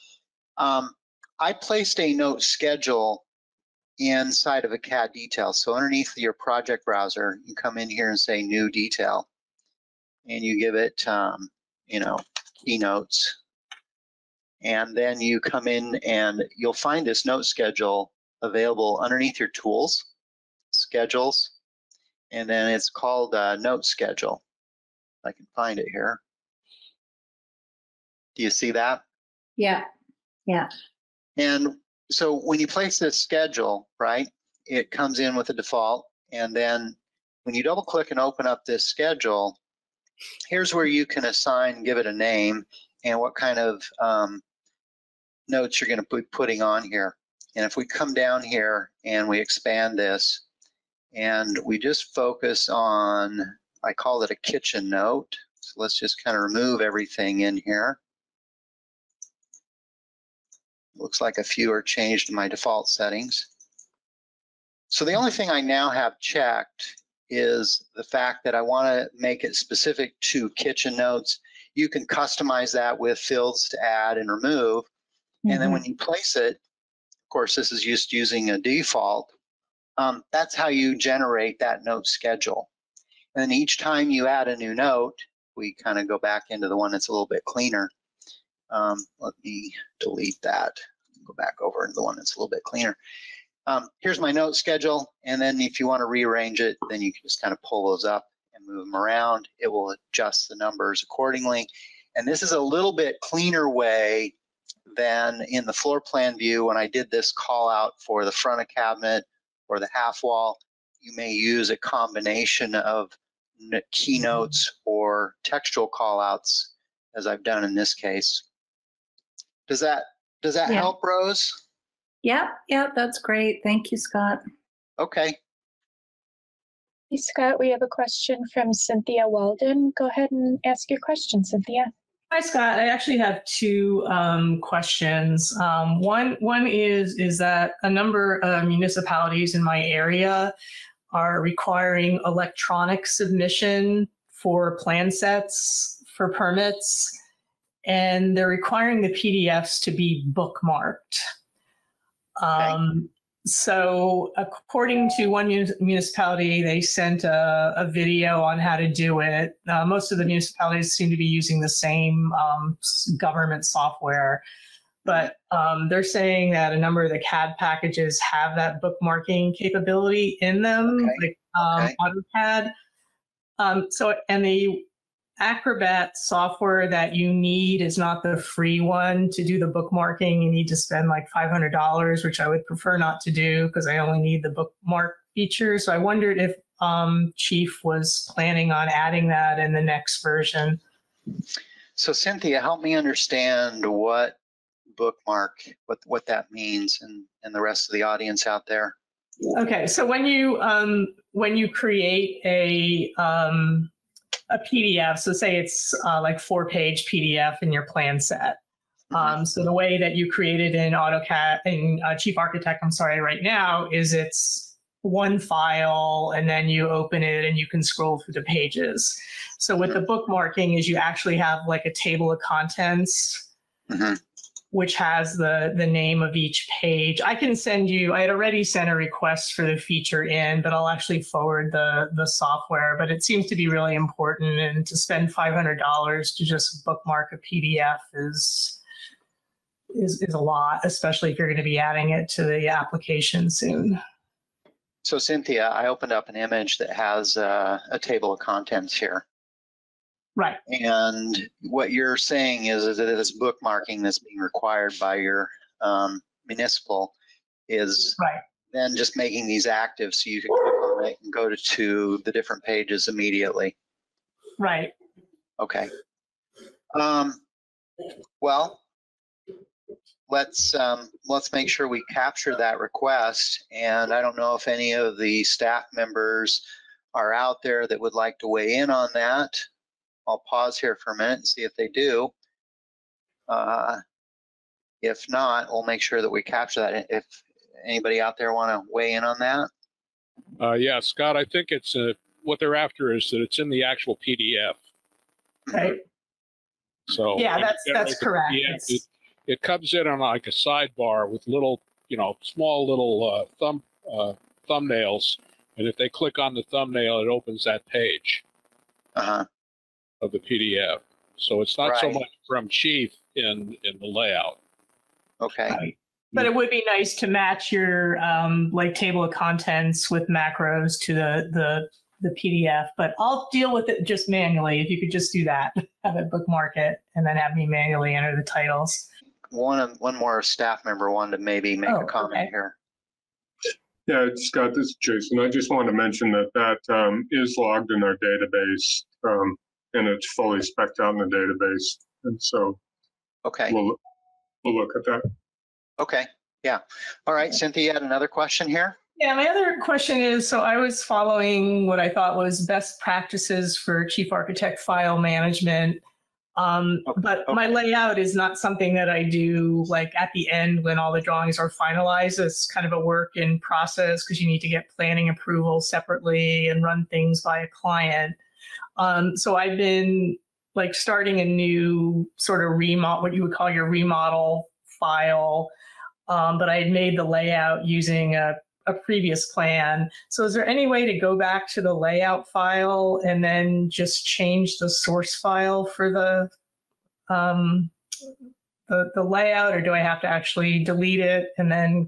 I placed a note schedule inside of a CAD detail. So underneath your project browser, you come in here and say new detail, and you give it, you know, keynotes. And then you come in and you'll find this note schedule available underneath your tools, schedules, and then it's called note schedule. I can find it here. Do you see that? Yeah. And so when you place this schedule, right, it comes in with a default. And then when you double click and open up this schedule, here's where you can assign, give it a name, and what kind of notes you're going to be putting on here. And if we come down here and we expand this and we just focus on, I call it a kitchen note. So let's just kind of remove everything in here. Looks like a few are changed in my default settings. So the only thing I now have checked is the fact that I want to make it specific to kitchen notes. You can customize that with fields to add and remove. And then when you place it, of course, this is just using a default. That's how you generate that note schedule. And then each time you add a new note, we kind of go back into the one that's a little bit cleaner. Let me delete that. Go back over into the one that's a little bit cleaner. Here's my note schedule, and then if you want to rearrange it, then you can just kind of pull those up and move them around. It will adjust the numbers accordingly. And this is a little bit cleaner way than in the floor plan view. When I did this call out for the front of cabinet or the half wall, you may use a combination of keynotes or textual callouts as I've done in this case. Does that Yeah. help, Rose? Yep, that's great. Thank you, Scott. Okay. Hey, Scott, we have a question from Cynthia Walden. Go ahead and ask your question, Cynthia. Hi, Scott. I actually have two questions. One is that a number of municipalities in my area are requiring electronic submission for plan sets for permits, and they're requiring the PDFs to be bookmarked. So according to one municipality, they sent a video on how to do it. Most of the municipalities seem to be using the same government software, but they're saying that a number of the CAD packages have that bookmarking capability in them, like AutoCAD. And the Acrobat software that you need is not the free one to do the bookmarking. You need to spend like $500, which I would prefer not to do because I only need the bookmark feature. So I wondered if Chief was planning on adding that in the next version. So Cynthia, help me understand what bookmark, what that means, and the rest of the audience out there. Okay, so when you create a PDF, so say it's like 4-page PDF in your plan set. So the way that you create it in AutoCAD, in Chief Architect, right now, is it's one file and then you open it and you can scroll through the pages. So with the bookmarking is you actually have like a table of contents, which has the name of each page. I can send you, I had already sent a request for the feature in, but I'll actually forward the software. But it seems to be really important, and to spend $500 to just bookmark a PDF is a lot, especially if you're going to be adding it to the application soon. So Cynthia, I opened up an image that has a table of contents here. Right. And what you're saying is that this bookmarking that's being required by your municipal is then just making these active so you can click on it and go to the different pages immediately. Right. Okay. Well, let's make sure we capture that request. And I don't know if any of the staff members are out there that would like to weigh in on that. I'll pause here for a minute and see if they do. If not, we'll make sure that we capture that. If anybody out there want to weigh in on that? Yeah, Scott, I think it's what they're after is that it's in the actual PDF. Right. So yeah, that's correct. It comes in on like a sidebar with little, small little thumbnails, and if they click on the thumbnail, it opens that page. Of the PDF. So it's not so much from Chief in the layout. Okay. But it would be nice to match your like table of contents with macros to the PDF, but I'll deal with it just manually. If you could just do that, have it bookmark it, and then have me manually enter the titles. One more staff member wanted to maybe make a comment here. Yeah, Scott, this is Jason. I just want to mention that is logged in our database. And it's fully spec'd out in the database, and so we'll look at that. Okay, yeah. All right, Cynthia, you had another question here? Yeah, my other question is, so I was following what I thought was best practices for Chief Architect file management, but my layout is not something that I do like at the end when all the drawings are finalized. It's kind of a work in process because you need to get planning approval separately and run things by a client. So I've been like starting a new sort of remodel, what you would call your remodel file, but I had made the layout using a previous plan. So is there any way to go back to the layout file and then just change the source file for the layout, or do I have to actually delete it and then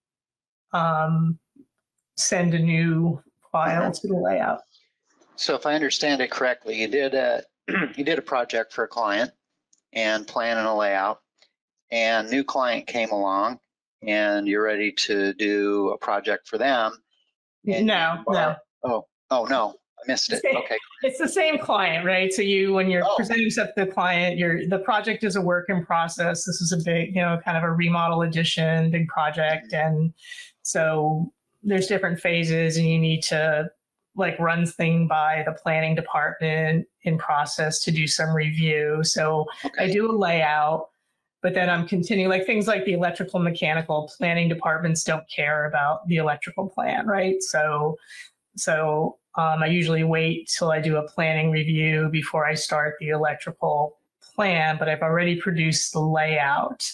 send a new file to the layout? So if I understand it correctly, you did a project for a client and plan and a layout, and new client came along and you're ready to do a project for them. No. Oh, no. missed it. Okay. It's the same client, right? So when you're Oh. presenting stuff to the client, the project is a work in process. This is a big, kind of a remodel addition, big project. And so there's different phases and you need to run thing by the planning department in process to do some review. So I do a layout, but then I'm continuing things like the electrical, mechanical planning departments don't care about the electrical plan, right? So I usually wait till I do a planning review before I start the electrical plan, but I've already produced the layout.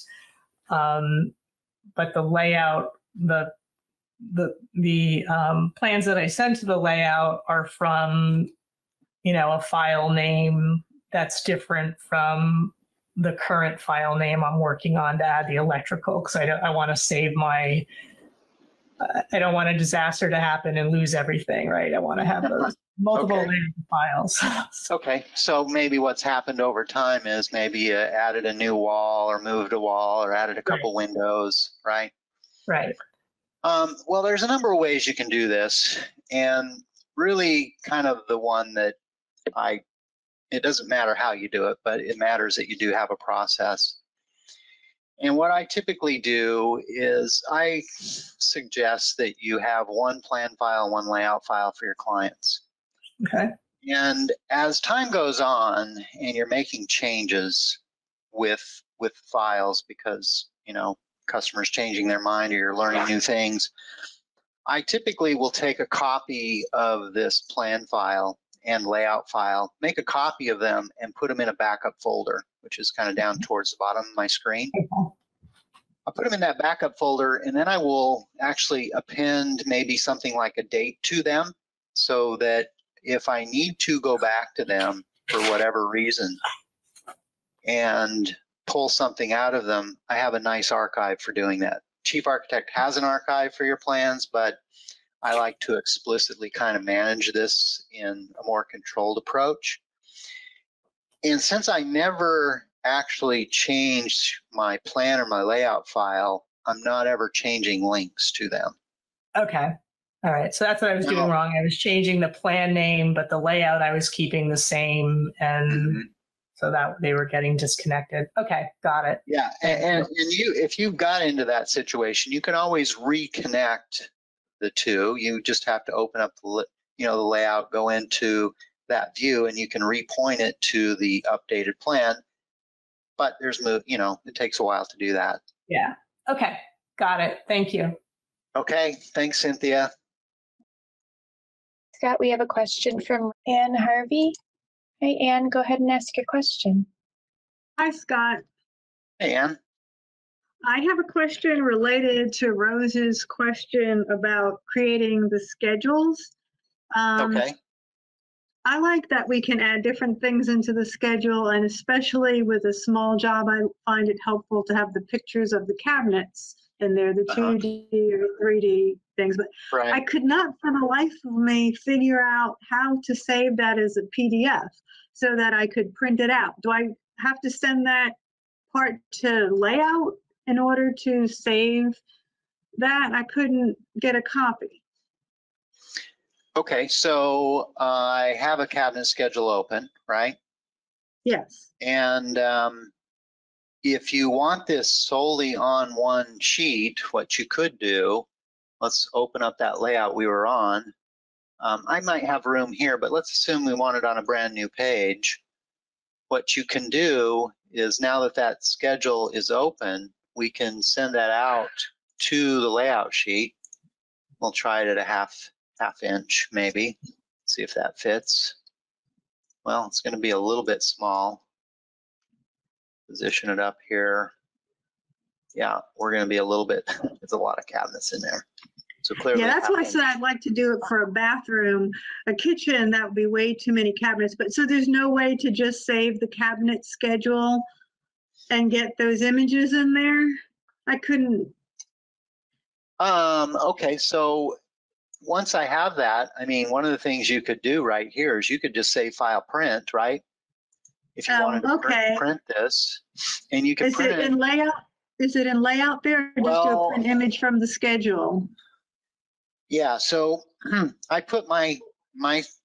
But the layout, the plans that I send to the layout are from, a file name that's different from the current file name I'm working on to add the electrical, because I want to save my, I don't want a disaster to happen and lose everything, right? I want to have those multiple files. Okay, so maybe what's happened over time is maybe you added a new wall or moved a wall or added a couple windows, right? Right. Well, there's a number of ways you can do this, and really kind of the one that it doesn't matter how you do it, but it matters that you do have a process. And what I typically do is I suggest that you have one plan file, one layout file for your clients. Okay. And as time goes on and you're making changes with files because, customers changing their mind or you're learning new things, I typically will take a copy of this plan file and layout file, make a copy of them and put them in a backup folder, which is kind of down towards the bottom of my screen. I'll put them in that backup folder, and then I will actually append maybe something like a date to them so that if I need to go back to them for whatever reason and pull something out of them, I have a nice archive for doing that. Chief Architect has an archive for your plans, but I like to explicitly kind of manage this in a more controlled approach. And since I never actually changed my plan or my layout file, I'm not ever changing links to them. Okay. All right. So that's what I was doing wrong. I was changing the plan name, but the layout I was keeping the same, and so that they were getting disconnected. Okay, got it. Yeah, and if you got into that situation, you can always reconnect the two. You just have to open up the layout, go into that view, and you can repoint it to the updated plan. But it takes a while to do that. Yeah. Okay. Got it. Thank you. Okay. Thanks, Cynthia. Scott, we have a question from Ann Harvey. Hi, Ann. Go ahead and ask your question. Hi, Scott. Hey, Ann. I have a question related to Rose's question about creating the schedules. Okay. I like that we can add different things into the schedule, and especially with a small job, I find it helpful to have the pictures of the cabinets in there, the 2D or 3D things. But I could not for the life of me figure out how to save that as a PDF so that I could print it out. Do I have to send that part to layout in order to save that? I couldn't get a copy. Okay, so I have a cabinet schedule open, right? Yes. And if you want this solely on one sheet, what you could do, let's open up that layout we were on. I might have room here, but let's assume we want it on a brand new page. What you can do is, now that that schedule is open, we can send that out to the layout sheet. We'll try it at a half inch, maybe. See if that fits. Well, it's going to be a little bit small. Position it up here. Yeah, we're going to be a little bit, there's a lot of cabinets in there. So clearly, yeah, that's why I said I'd like to do it for a bathroom. A kitchen, that would be way too many cabinets. But so there's no way to just save the cabinet schedule and get those images in there? I couldn't. Okay, so once I have that, I mean, one of the things you could do right here is you could just say file print, right? If you wanted to print this, and you can print it in layout. Is it in layout there, or just do a print image from the schedule? Yeah, so I put my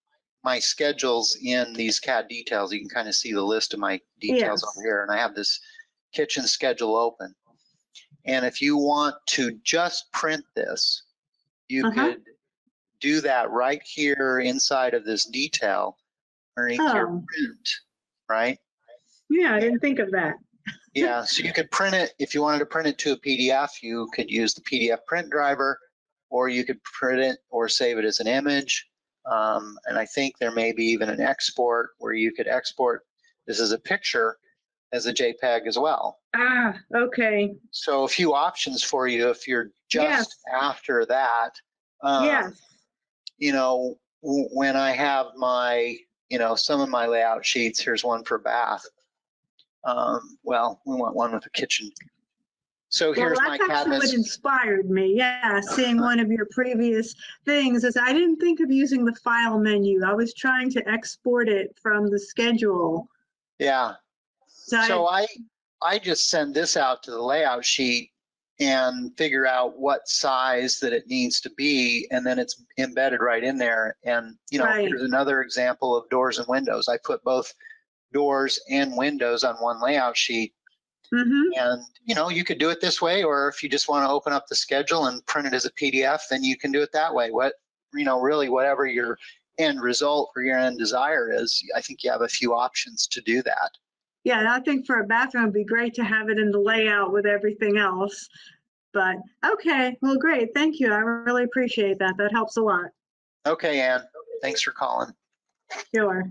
my schedules in these CAD details, you can kind of see the list of my details Yes. over here, and I have this kitchen schedule open. And if you want to just print this, you could do that right here inside of this detail underneath your print, right? Yeah, I didn't think of that. Yeah, so you could print it. If you wanted to print it to a PDF, you could use the PDF print driver, or you could print it or save it as an image. And I think there may be even an export where you could export this as a picture as a JPEG as well. Ah, okay. So a few options for you if you're just after that. Yes. You know, when I have my, you know, some of my layout sheets, here's one for bath. Well, we want one with a kitchen. So here's my cabinets. That's actually what inspired me. Yeah, seeing one of your previous things is I didn't think of using the file menu. I was trying to export it from the schedule. Yeah. So I just send this out to the layout sheet and figure out what size that it needs to be, and then it's embedded right in there. And you know, here's another example of doors and windows. I put both doors and windows on one layout sheet. And you know, you could do it this way, or if you just want to open up the schedule and print it as a PDF, then you can do it that way. What, you know, really whatever your end result or your end desire is, I think you have a few options to do that. Yeah, and I think for a bathroom, it'd be great to have it in the layout with everything else. But okay, well, great. Thank you. I really appreciate that. That helps a lot. Okay, Ann. Thanks for calling. Sure.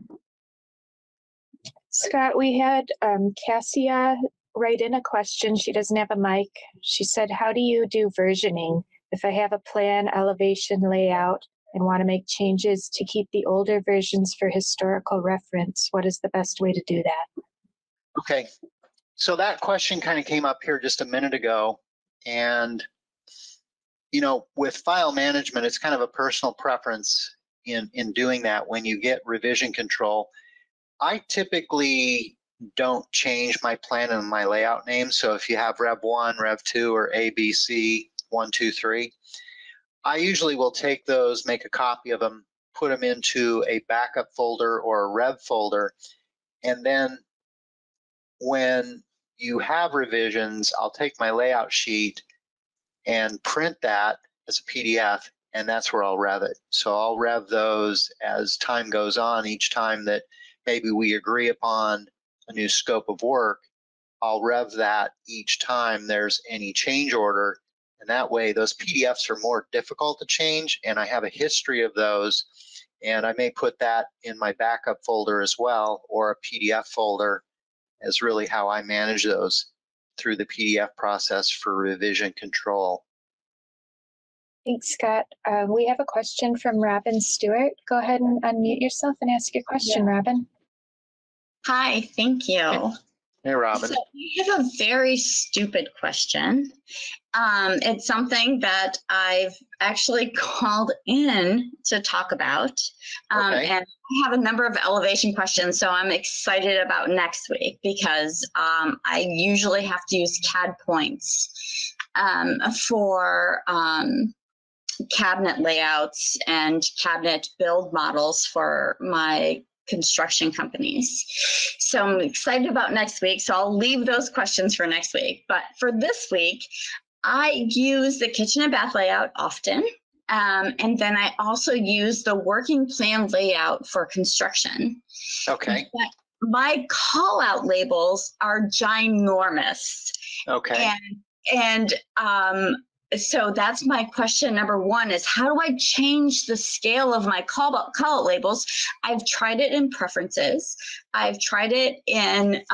Scott, we had Cassia write in a question. She doesn't have a mic. She said, how do you do versioning? If I have a plan, elevation, layout, and want to make changes to keep the older versions for historical reference, what is the best way to do that? Okay, so that question kind of came up here just a minute ago. And, you know, with file management, it's kind of a personal preference in doing that when you get revision control. I typically don't change my plan and my layout name. So if you have Rev 1, Rev 2, or ABC 1, 2, 3, I usually will take those, make a copy of them, put them into a backup folder or a Rev folder, and then when you have revisions, I'll take my layout sheet and print that as a PDF, and that's where I'll rev it. So I'll rev those as time goes on. Each time that maybe we agree upon a new scope of work, I'll rev that each time there's any change order. And that way those PDFs are more difficult to change, and I have a history of those. And I may put that in my backup folder as well, or a PDF folder, is really how I manage those through the PDF process for revision control. Thanks, Scott. We have a question from Robin Stewart. Go ahead and unmute yourself and ask your question, Robin. Hi, thank you. Hey, Robin. So I have a very stupid question. It's something that I've actually called in to talk about. And I have a number of elevation questions, so I'm excited about next week because I usually have to use CAD points for cabinet layouts and cabinet build models for my construction companies. So I'm excited about next week. So I'll leave those questions for next week. But for this week, I use the kitchen and bath layout often. And then I also use the working plan layout for construction. Okay. But my call out labels are ginormous. Okay. And so that's my question number one is how do I change the scale of my call out labels? I've tried it in preferences. I've tried it in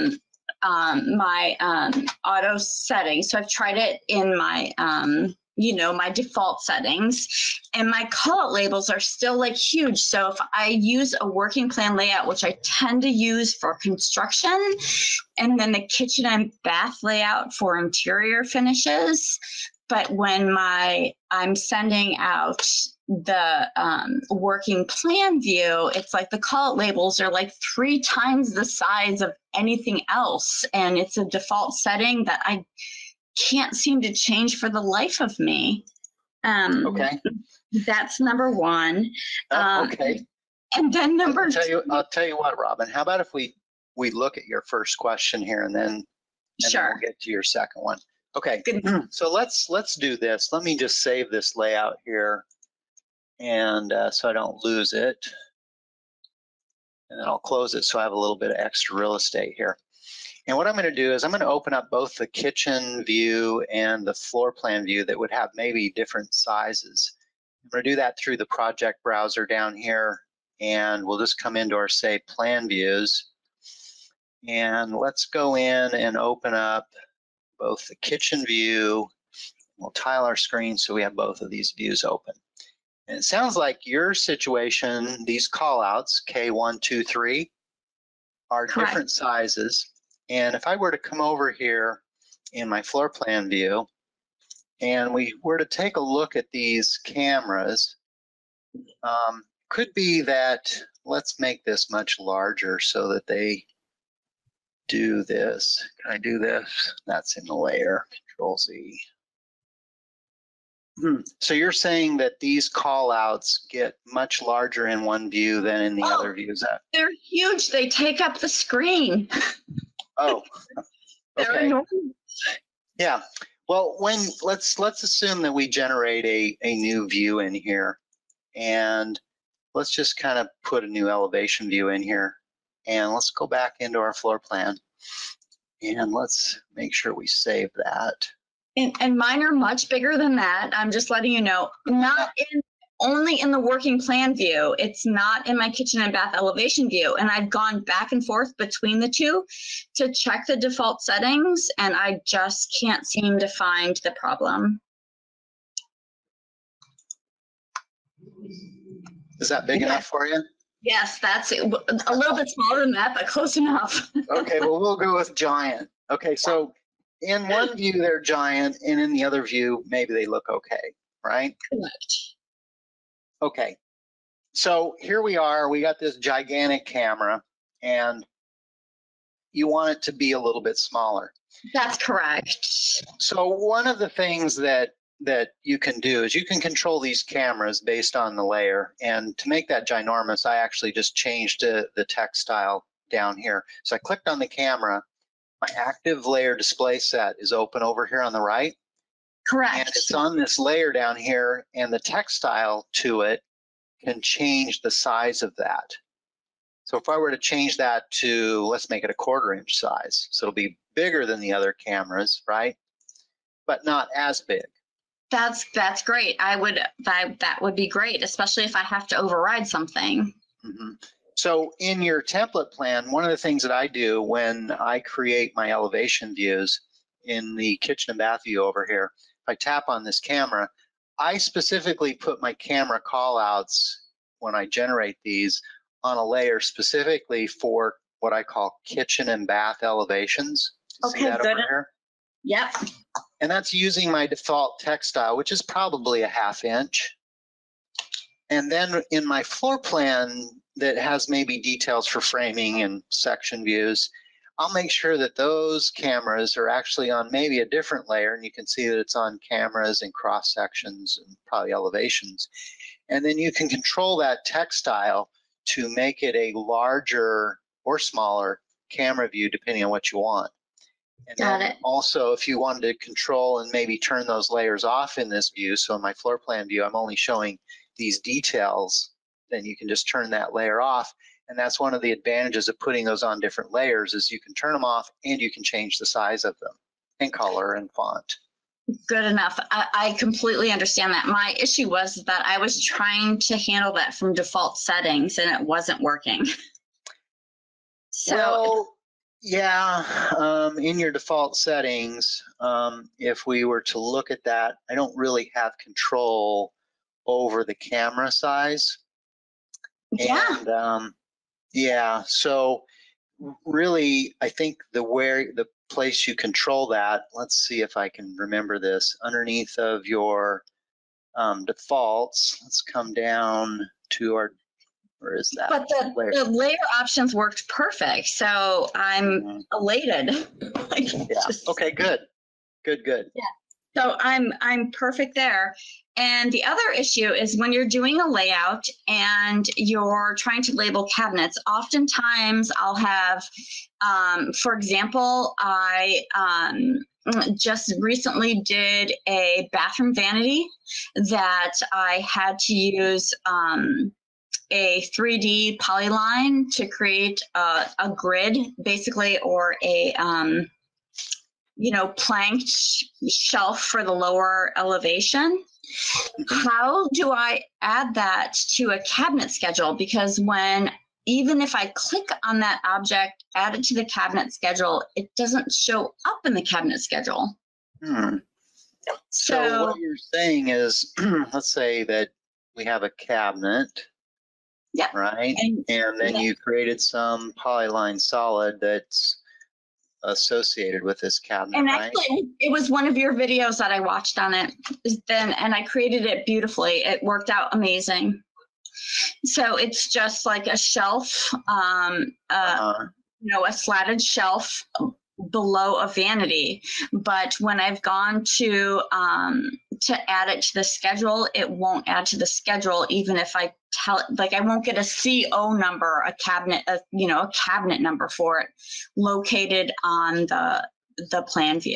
my auto settings. So I've tried it in my, my default settings, and my call out labels are still like huge. So if I use a working plan layout, which I tend to use for construction, and then the kitchen and bath layout for interior finishes, but when I'm sending out the working plan view, it's like the call out labels are like 3 times the size of anything else. And it's a default setting that I can't seem to change for the life of me. Okay. That's number one. Okay. And then number I'll tell you what, Robin, how about if we look at your first question here and then sure. we'll get to your second one. Okay, Good. So let's do this. Let me just save this layout here, and so I don't lose it. And then I'll close it so I have a little bit of extra real estate here. And what I'm going to do is I'm going to open up both the kitchen view and the floor plan view that would have maybe different sizes. I'm going to do that through the project browser down here, and we'll just come into our, say, plan views. And let's go in and open up both the kitchen view. We'll tile our screen so we have both of these views open. And it sounds like your situation, these callouts, K1, 2, 3, are Correct. Different sizes. And if I were to come over here in my floor plan view, and we were to take a look at these cameras, could be that, let's make this much larger so that they do this. Can I do this? That's in the layer, Control Z. So you're saying that these callouts get much larger in one view than in the other view, is that? They're huge. They take up the screen. Oh, They're okay. enormous. Yeah. Well, let's assume that we generate a new view in here, and let's just kind of put a new elevation view in here, and let's go back into our floor plan, and let's make sure we save that. And mine are much bigger than that. I'm just letting you know. Only in the working plan view. It's not in my kitchen and bath elevation view. And I've gone back and forth between the two to check the default settings, and I just can't seem to find the problem. Is that big enough for you? Yes, that's it. A little bit smaller than that, but close enough. Okay, well, we'll go with giant. Okay, so in one view, they're giant, and in the other view, maybe they look okay, right? Correct. Okay, so here we are. We got this gigantic camera, and you want it to be a little bit smaller. That's correct. So one of the things that you can do is you can control these cameras based on the layer. And to make that ginormous, I actually just changed the text style down here. So I clicked on the camera. My active layer display set is open over here on the right. Correct. And it's on this layer down here, and the text style to it can change the size of that. So if I were to change that to, let's make it a 1/4 inch size. So it'll be bigger than the other cameras, right? But not as big. That's great. That would be great, especially if I have to override something. Mm-hmm. So in your template plan, one of the things that I do when I create my elevation views in the kitchen and bath view over here, if I tap on this camera, I specifically put my camera callouts when I generate these on a layer specifically for what I call kitchen and bath elevations. Okay, good. Over here? Yep. And that's using my default text style, which is probably a 1/2 inch. And then in my floor plan that has maybe details for framing and section views, I'll make sure that those cameras are actually on maybe a different layer, and you can see that it's on cameras and cross sections and probably elevations. And then you can control that text style to make it a larger or smaller camera view depending on what you want. And Got it. Also, if you wanted to control and maybe turn those layers off in this view, so in my floor plan view, I'm only showing these details, then you can just turn that layer off. And that's one of the advantages of putting those on different layers is you can turn them off and you can change the size of them and color and font. Good enough. I completely understand that. My issue was that I was trying to handle that from default settings and it wasn't working. So well, yeah, in your default settings, if we were to look at that, I don't really have control over the camera size. Yeah. And yeah, so really, I think the place you control that, let's see if I can remember this, underneath of your defaults, let's come down to our, where is that? But the layer options worked perfect, so I'm elated. Yeah. Okay, good. Good. Yeah. So I'm perfect there. And the other issue is when you're doing a layout and you're trying to label cabinets, oftentimes I'll have, for example, I just recently did a bathroom vanity that I had to use a 3D polyline to create a grid, basically, or a planked shelf for the lower elevation. How do I add that to a cabinet schedule? Because even if I click on that object, add it to the cabinet schedule, it doesn't show up in the cabinet schedule. So what you're saying is, let's say that we have a cabinet, right? And then you created some polyline solid that's associated with this cabinet, and actually, it was one of your videos that I watched on it, and I created it beautifully. It worked out amazing. So it's just like a shelf, a slatted shelf below a vanity. But when I've gone to add it to the schedule, it won't add to the schedule, even if I tell it, like, I won't get a CO number, a cabinet number for it located on the plan view.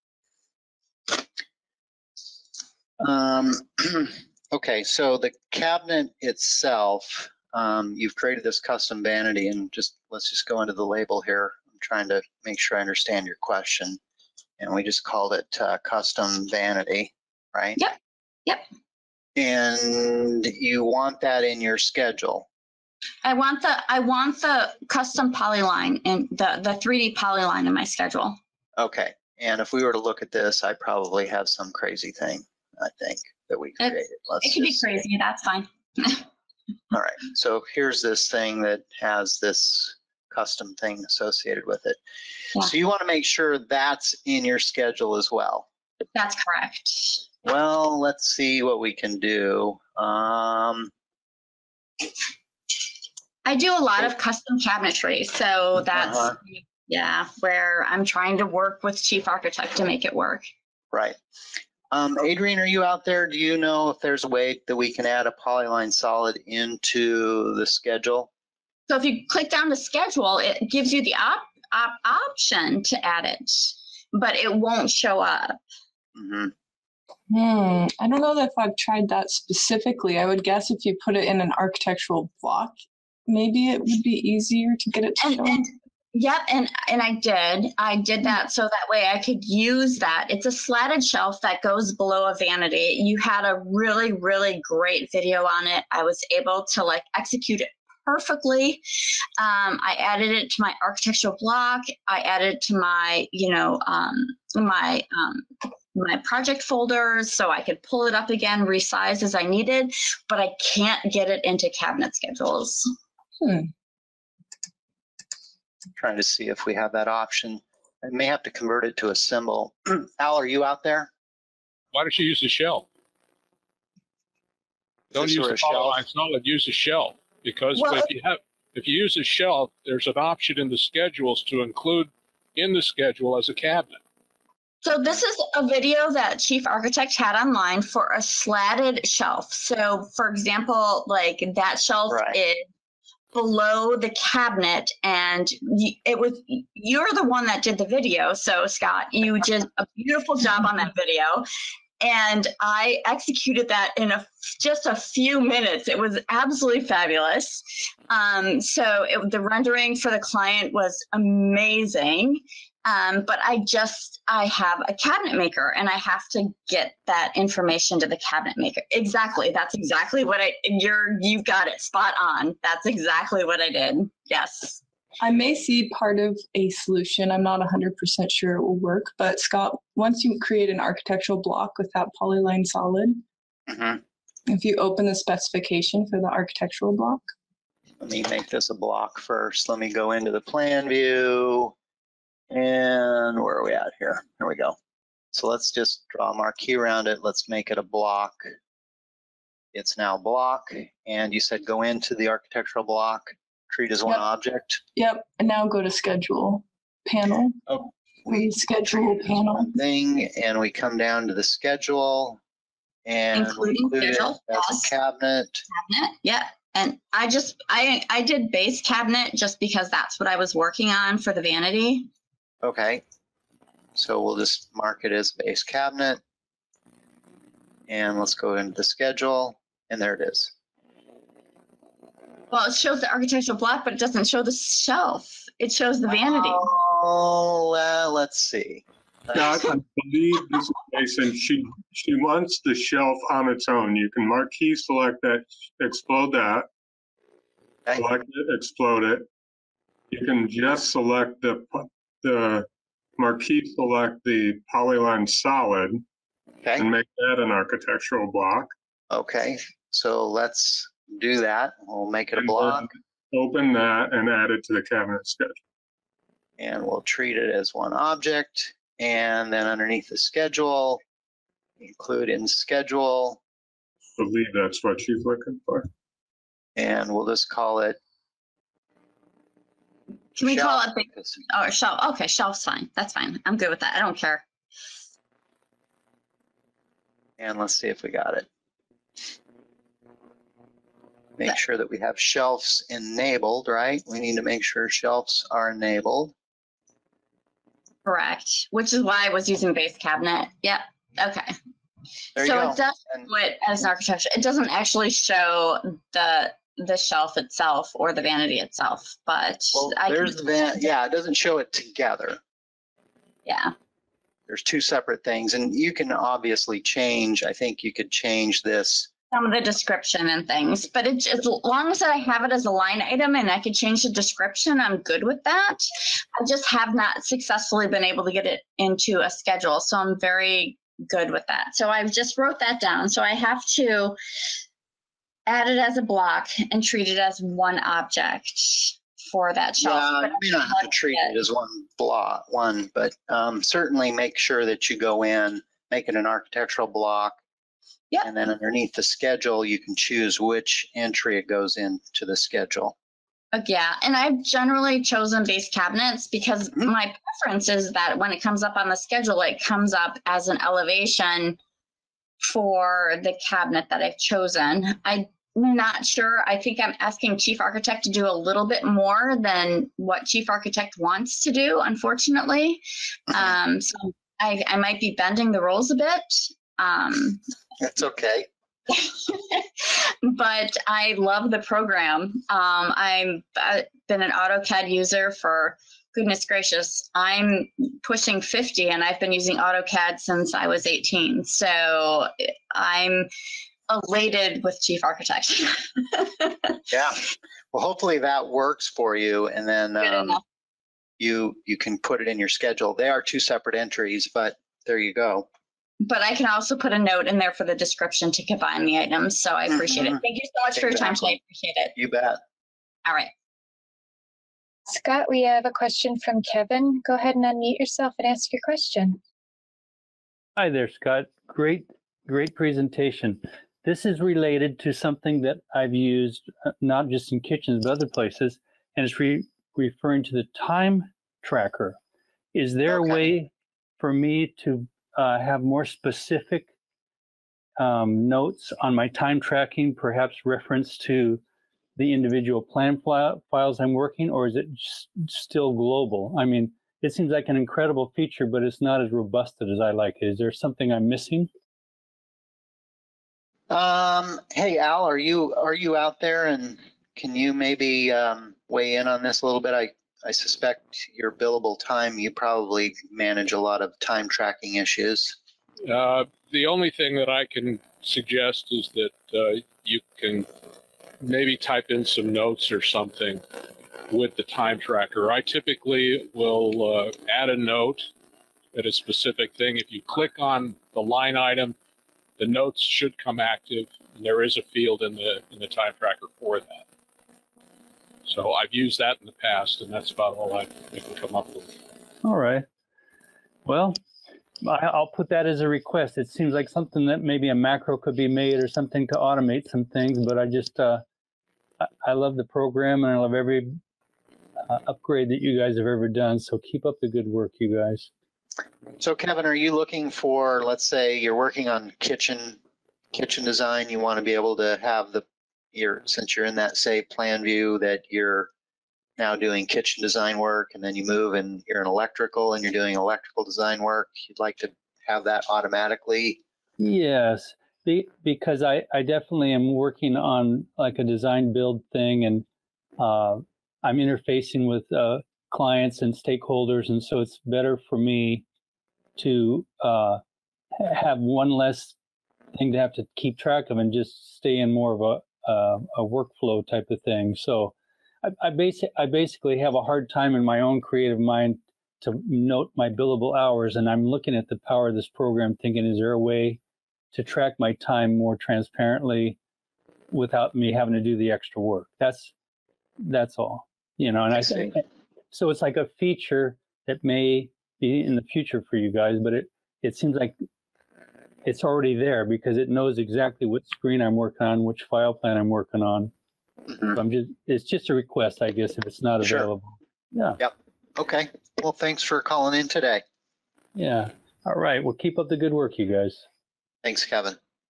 Okay, so the cabinet itself, you've created this custom vanity, and let's just go into the label here. I'm trying to make sure I understand your question. And we just called it custom vanity, right? Yep. And you want that in your schedule? I want the custom polyline and the 3D polyline in my schedule. Okay. And if we were to look at this, I probably have some crazy thing, I think, that we created. It could be crazy. That's fine. All right. So here's this thing that has this custom thing associated with it. Yeah. So you want to make sure that's in your schedule as well. That's correct. Well, let's see what we can do. I do a lot of custom cabinetry, so that's where I'm trying to work with Chief Architect to make it work. Right. Adrienne, are you out there? Do you know if there's a way that we can add a polyline solid into the schedule? So if you click down to schedule, it gives you the option to add it, but it won't show up. I don't know if I've tried that specifically. I would guess if you put it in an architectural block, maybe it would be easier to get it to show. And I did that so that way I could use that. It's a slatted shelf that goes below a vanity. You had a really, really great video on it. I was able to execute it perfectly. I added it to my architectural block. I added it to my, my project folders so I could pull it up again, resize as I needed, but I can't get it into cabinet schedules. Trying to see if we have that option. I may have to convert it to a symbol. Al, are you out there? Why don't you use the shell? Don't use the polyline solid, use a shell. Because if you use a shell, there's an option in the schedules to include in the schedule as a cabinet. So this is a video that Chief Architect had online for a slatted shelf. So for example, that shelf is below the cabinet, and you're the one that did the video. So Scott, you did a beautiful job on that video. And I executed that in just a few minutes. It was absolutely fabulous. The rendering for the client was amazing. But I have a cabinet maker, and I have to get that information to the cabinet maker. Exactly. That's exactly what you've got it spot on. That's exactly what I did. Yes. I may see part of a solution. I'm not 100% sure it will work, but Scott, once you create an architectural block with that polyline solid, if you open the specification for the architectural block. Let me make this a block first. Let me go into the plan view. And where are we at here? There we go. So let's just draw a marquee around it. Let's make it a block. It's now block. And you said go into the architectural block, treat as one object. Yep. And now go to schedule panel. Oh, We schedule panel thing, and we come down to the schedule and Including include it schedule, as yes. a cabinet. Yeah. And I did base cabinet just because that's what I was working on for the vanity. Okay. So we'll just mark it as base cabinet. And let's go into the schedule, and there it is. Well, it shows the architectural block, but it doesn't show the shelf. It shows the vanity. Oh, let's see. Scott, I believe this is Jason. She wants the shelf on its own. You can marquee select that, explode that. Okay. Select it, explode it. You can just select the marquee select the polyline solid. Okay. And make that an architectural block. Okay. So let's do that. We'll make it a block. Open that and add it to the cabinet schedule. And we'll treat it as one object. And then underneath the schedule, include in schedule. I believe that's what she's looking for. And we'll just call it. Can we call it shelf? Okay, shelf's fine. That's fine. I'm good with that. I don't care. And let's see if we got it. Make sure that we have shelves enabled, right? We need to make sure shelves are enabled. Correct, which is why I was using base cabinet. Yep, okay. There you go. It does do it as an architecture. It doesn't actually show the shelf itself or the vanity itself, but well, there's the yeah, it doesn't show it together. Yeah. There's two separate things, and you can obviously change. I think you could change this. Some of the description and things, but as long as I have it as a line item and I could change the description, I'm good with that. I just have not successfully been able to get it into a schedule, so I'm very good with that. So I just wrote that down. So I have to add it as a block and treat it as one object for that shelf. Yeah, you may not have to treat it as one, but certainly make sure that you go in, make it an architectural block. Yep. And then underneath the schedule, you can choose which entry it goes into the schedule. Yeah, and I've generally chosen base cabinets because my preference is that when it comes up on the schedule, it comes up as an elevation for the cabinet that I've chosen. I'm not sure. I think I'm asking Chief Architect to do a little bit more than what Chief Architect wants to do, unfortunately. So I might be bending the rules a bit. That's okay. But I love the program. I've been an AutoCAD user for, goodness gracious, I'm pushing 50 and I've been using AutoCAD since I was 18. So I'm elated with Chief Architect. Yeah. Well, hopefully that works for you. And then you can put it in your schedule. They are two separate entries, but there you go. But I can also put a note in there for the description to combine the items. So I appreciate it. Thank you so much for your time today. I appreciate it. You bet. All right. Scott, we have a question from Kevin. Go ahead and unmute yourself and ask your question. Hi there, Scott. Great presentation. This is related to something that I've used, not just in kitchens, but other places, and it's referring to the time tracker. Is there a way for me to have more specific notes on my time tracking, perhaps reference to the individual plan files I'm working, or is it still global? I mean, it seems like an incredible feature, but it's not as robust as I like it. Is there something I'm missing? Hey, Al, are you out there, and can you maybe weigh in on this a little bit? I suspect your billable time, you probably manage a lot of time tracking issues. The only thing that I can suggest is that you can maybe type in some notes or something with the time tracker. I typically will add a note at a specific thing. If you click on the line item, the notes should come active, and there is a field in the time tracker for that. So I've used that in the past, and that's about all I can come up with. All right. Well, I'll put that as a request. It seems like something that maybe a macro could be made or something to automate some things, but I just, I love the program, and I love every upgrade that you guys have ever done. So keep up the good work, you guys. So Kevin, are you looking for, let's say you're working on kitchen design, you want to be able to have since you're in that, say, plan view, that you're now doing kitchen design work, and then you move and you're in electrical and you're doing electrical design work, you'd like to have that automatically? Yes, because I definitely am working on like a design build thing, and I'm interfacing with clients and stakeholders, and so it's better for me to have one less thing to have to keep track of and just stay in more of a workflow type of thing. So I basically have a hard time in my own creative mind to note my billable hours, and I'm looking at the power of this program thinking, is there a way to track my time more transparently without me having to do the extra work? That's all, and I think so. It's like a feature that may be in the future for you guys, but it seems like it's already there because it knows exactly what screen I'm working on, which file plan I'm working on. So it's just a request, I guess, if it's not available. Yeah. Yep. Okay. Well, thanks for calling in today. Yeah. All right. Well, keep up the good work, you guys. Thanks, Kevin.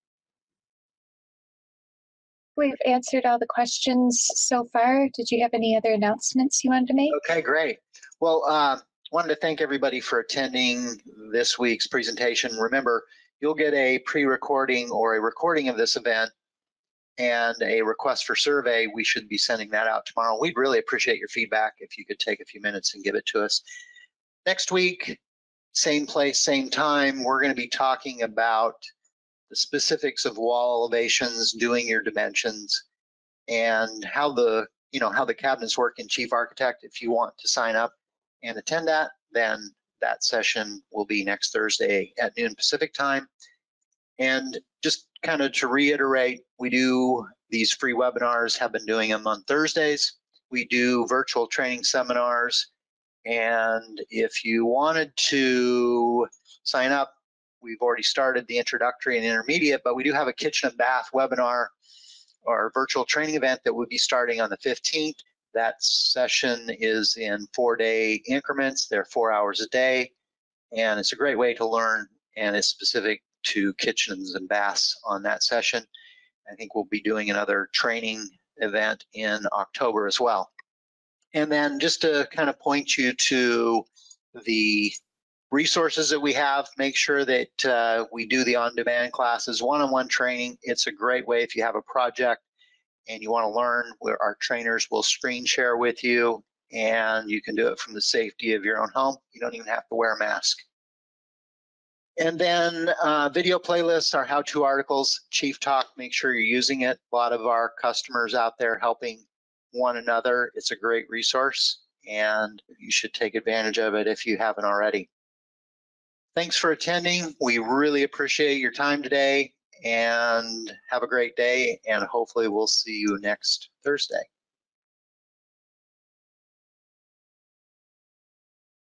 We've answered all the questions so far. Did you have any other announcements you wanted to make? Okay, great. Well, wanted to thank everybody for attending this week's presentation. Remember, you'll get a pre-recording or a recording of this event and a request for survey. We should be sending that out tomorrow. We'd really appreciate your feedback if you could take a few minutes and give it to us. Next week, same place, same time, we're going to be talking about the specifics of wall elevations, doing your dimensions, and how the cabinets work in Chief Architect. If you want to sign up and attend that, then that session will be next Thursday at noon Pacific time. And just kind of to reiterate, we do these free webinars, have been doing them on Thursdays. We do virtual training seminars. And if you wanted to sign up, we've already started the introductory and intermediate, but we do have a kitchen and bath webinar or virtual training event that would be starting on the 15th. That session is in 4-day increments. They're 4 hours a day, and it's a great way to learn, and it's specific to kitchens and baths on that session. I think we'll be doing another training event in October as well. And then just to kind of point you to the resources that we have, make sure that we do the on-demand classes, one-on-one training. It's a great way if you have a project and you want to learn, where our trainers will screen share with you, and you can do it from the safety of your own home. You don't even have to wear a mask. And then video playlists, our how-to articles, Chief Talk, make sure you're using it. A lot of our customers out there helping one another. It's a great resource, and you should take advantage of it if you haven't already. Thanks for attending. We really appreciate your time today, and have a great day, and hopefully we'll see you next Thursday.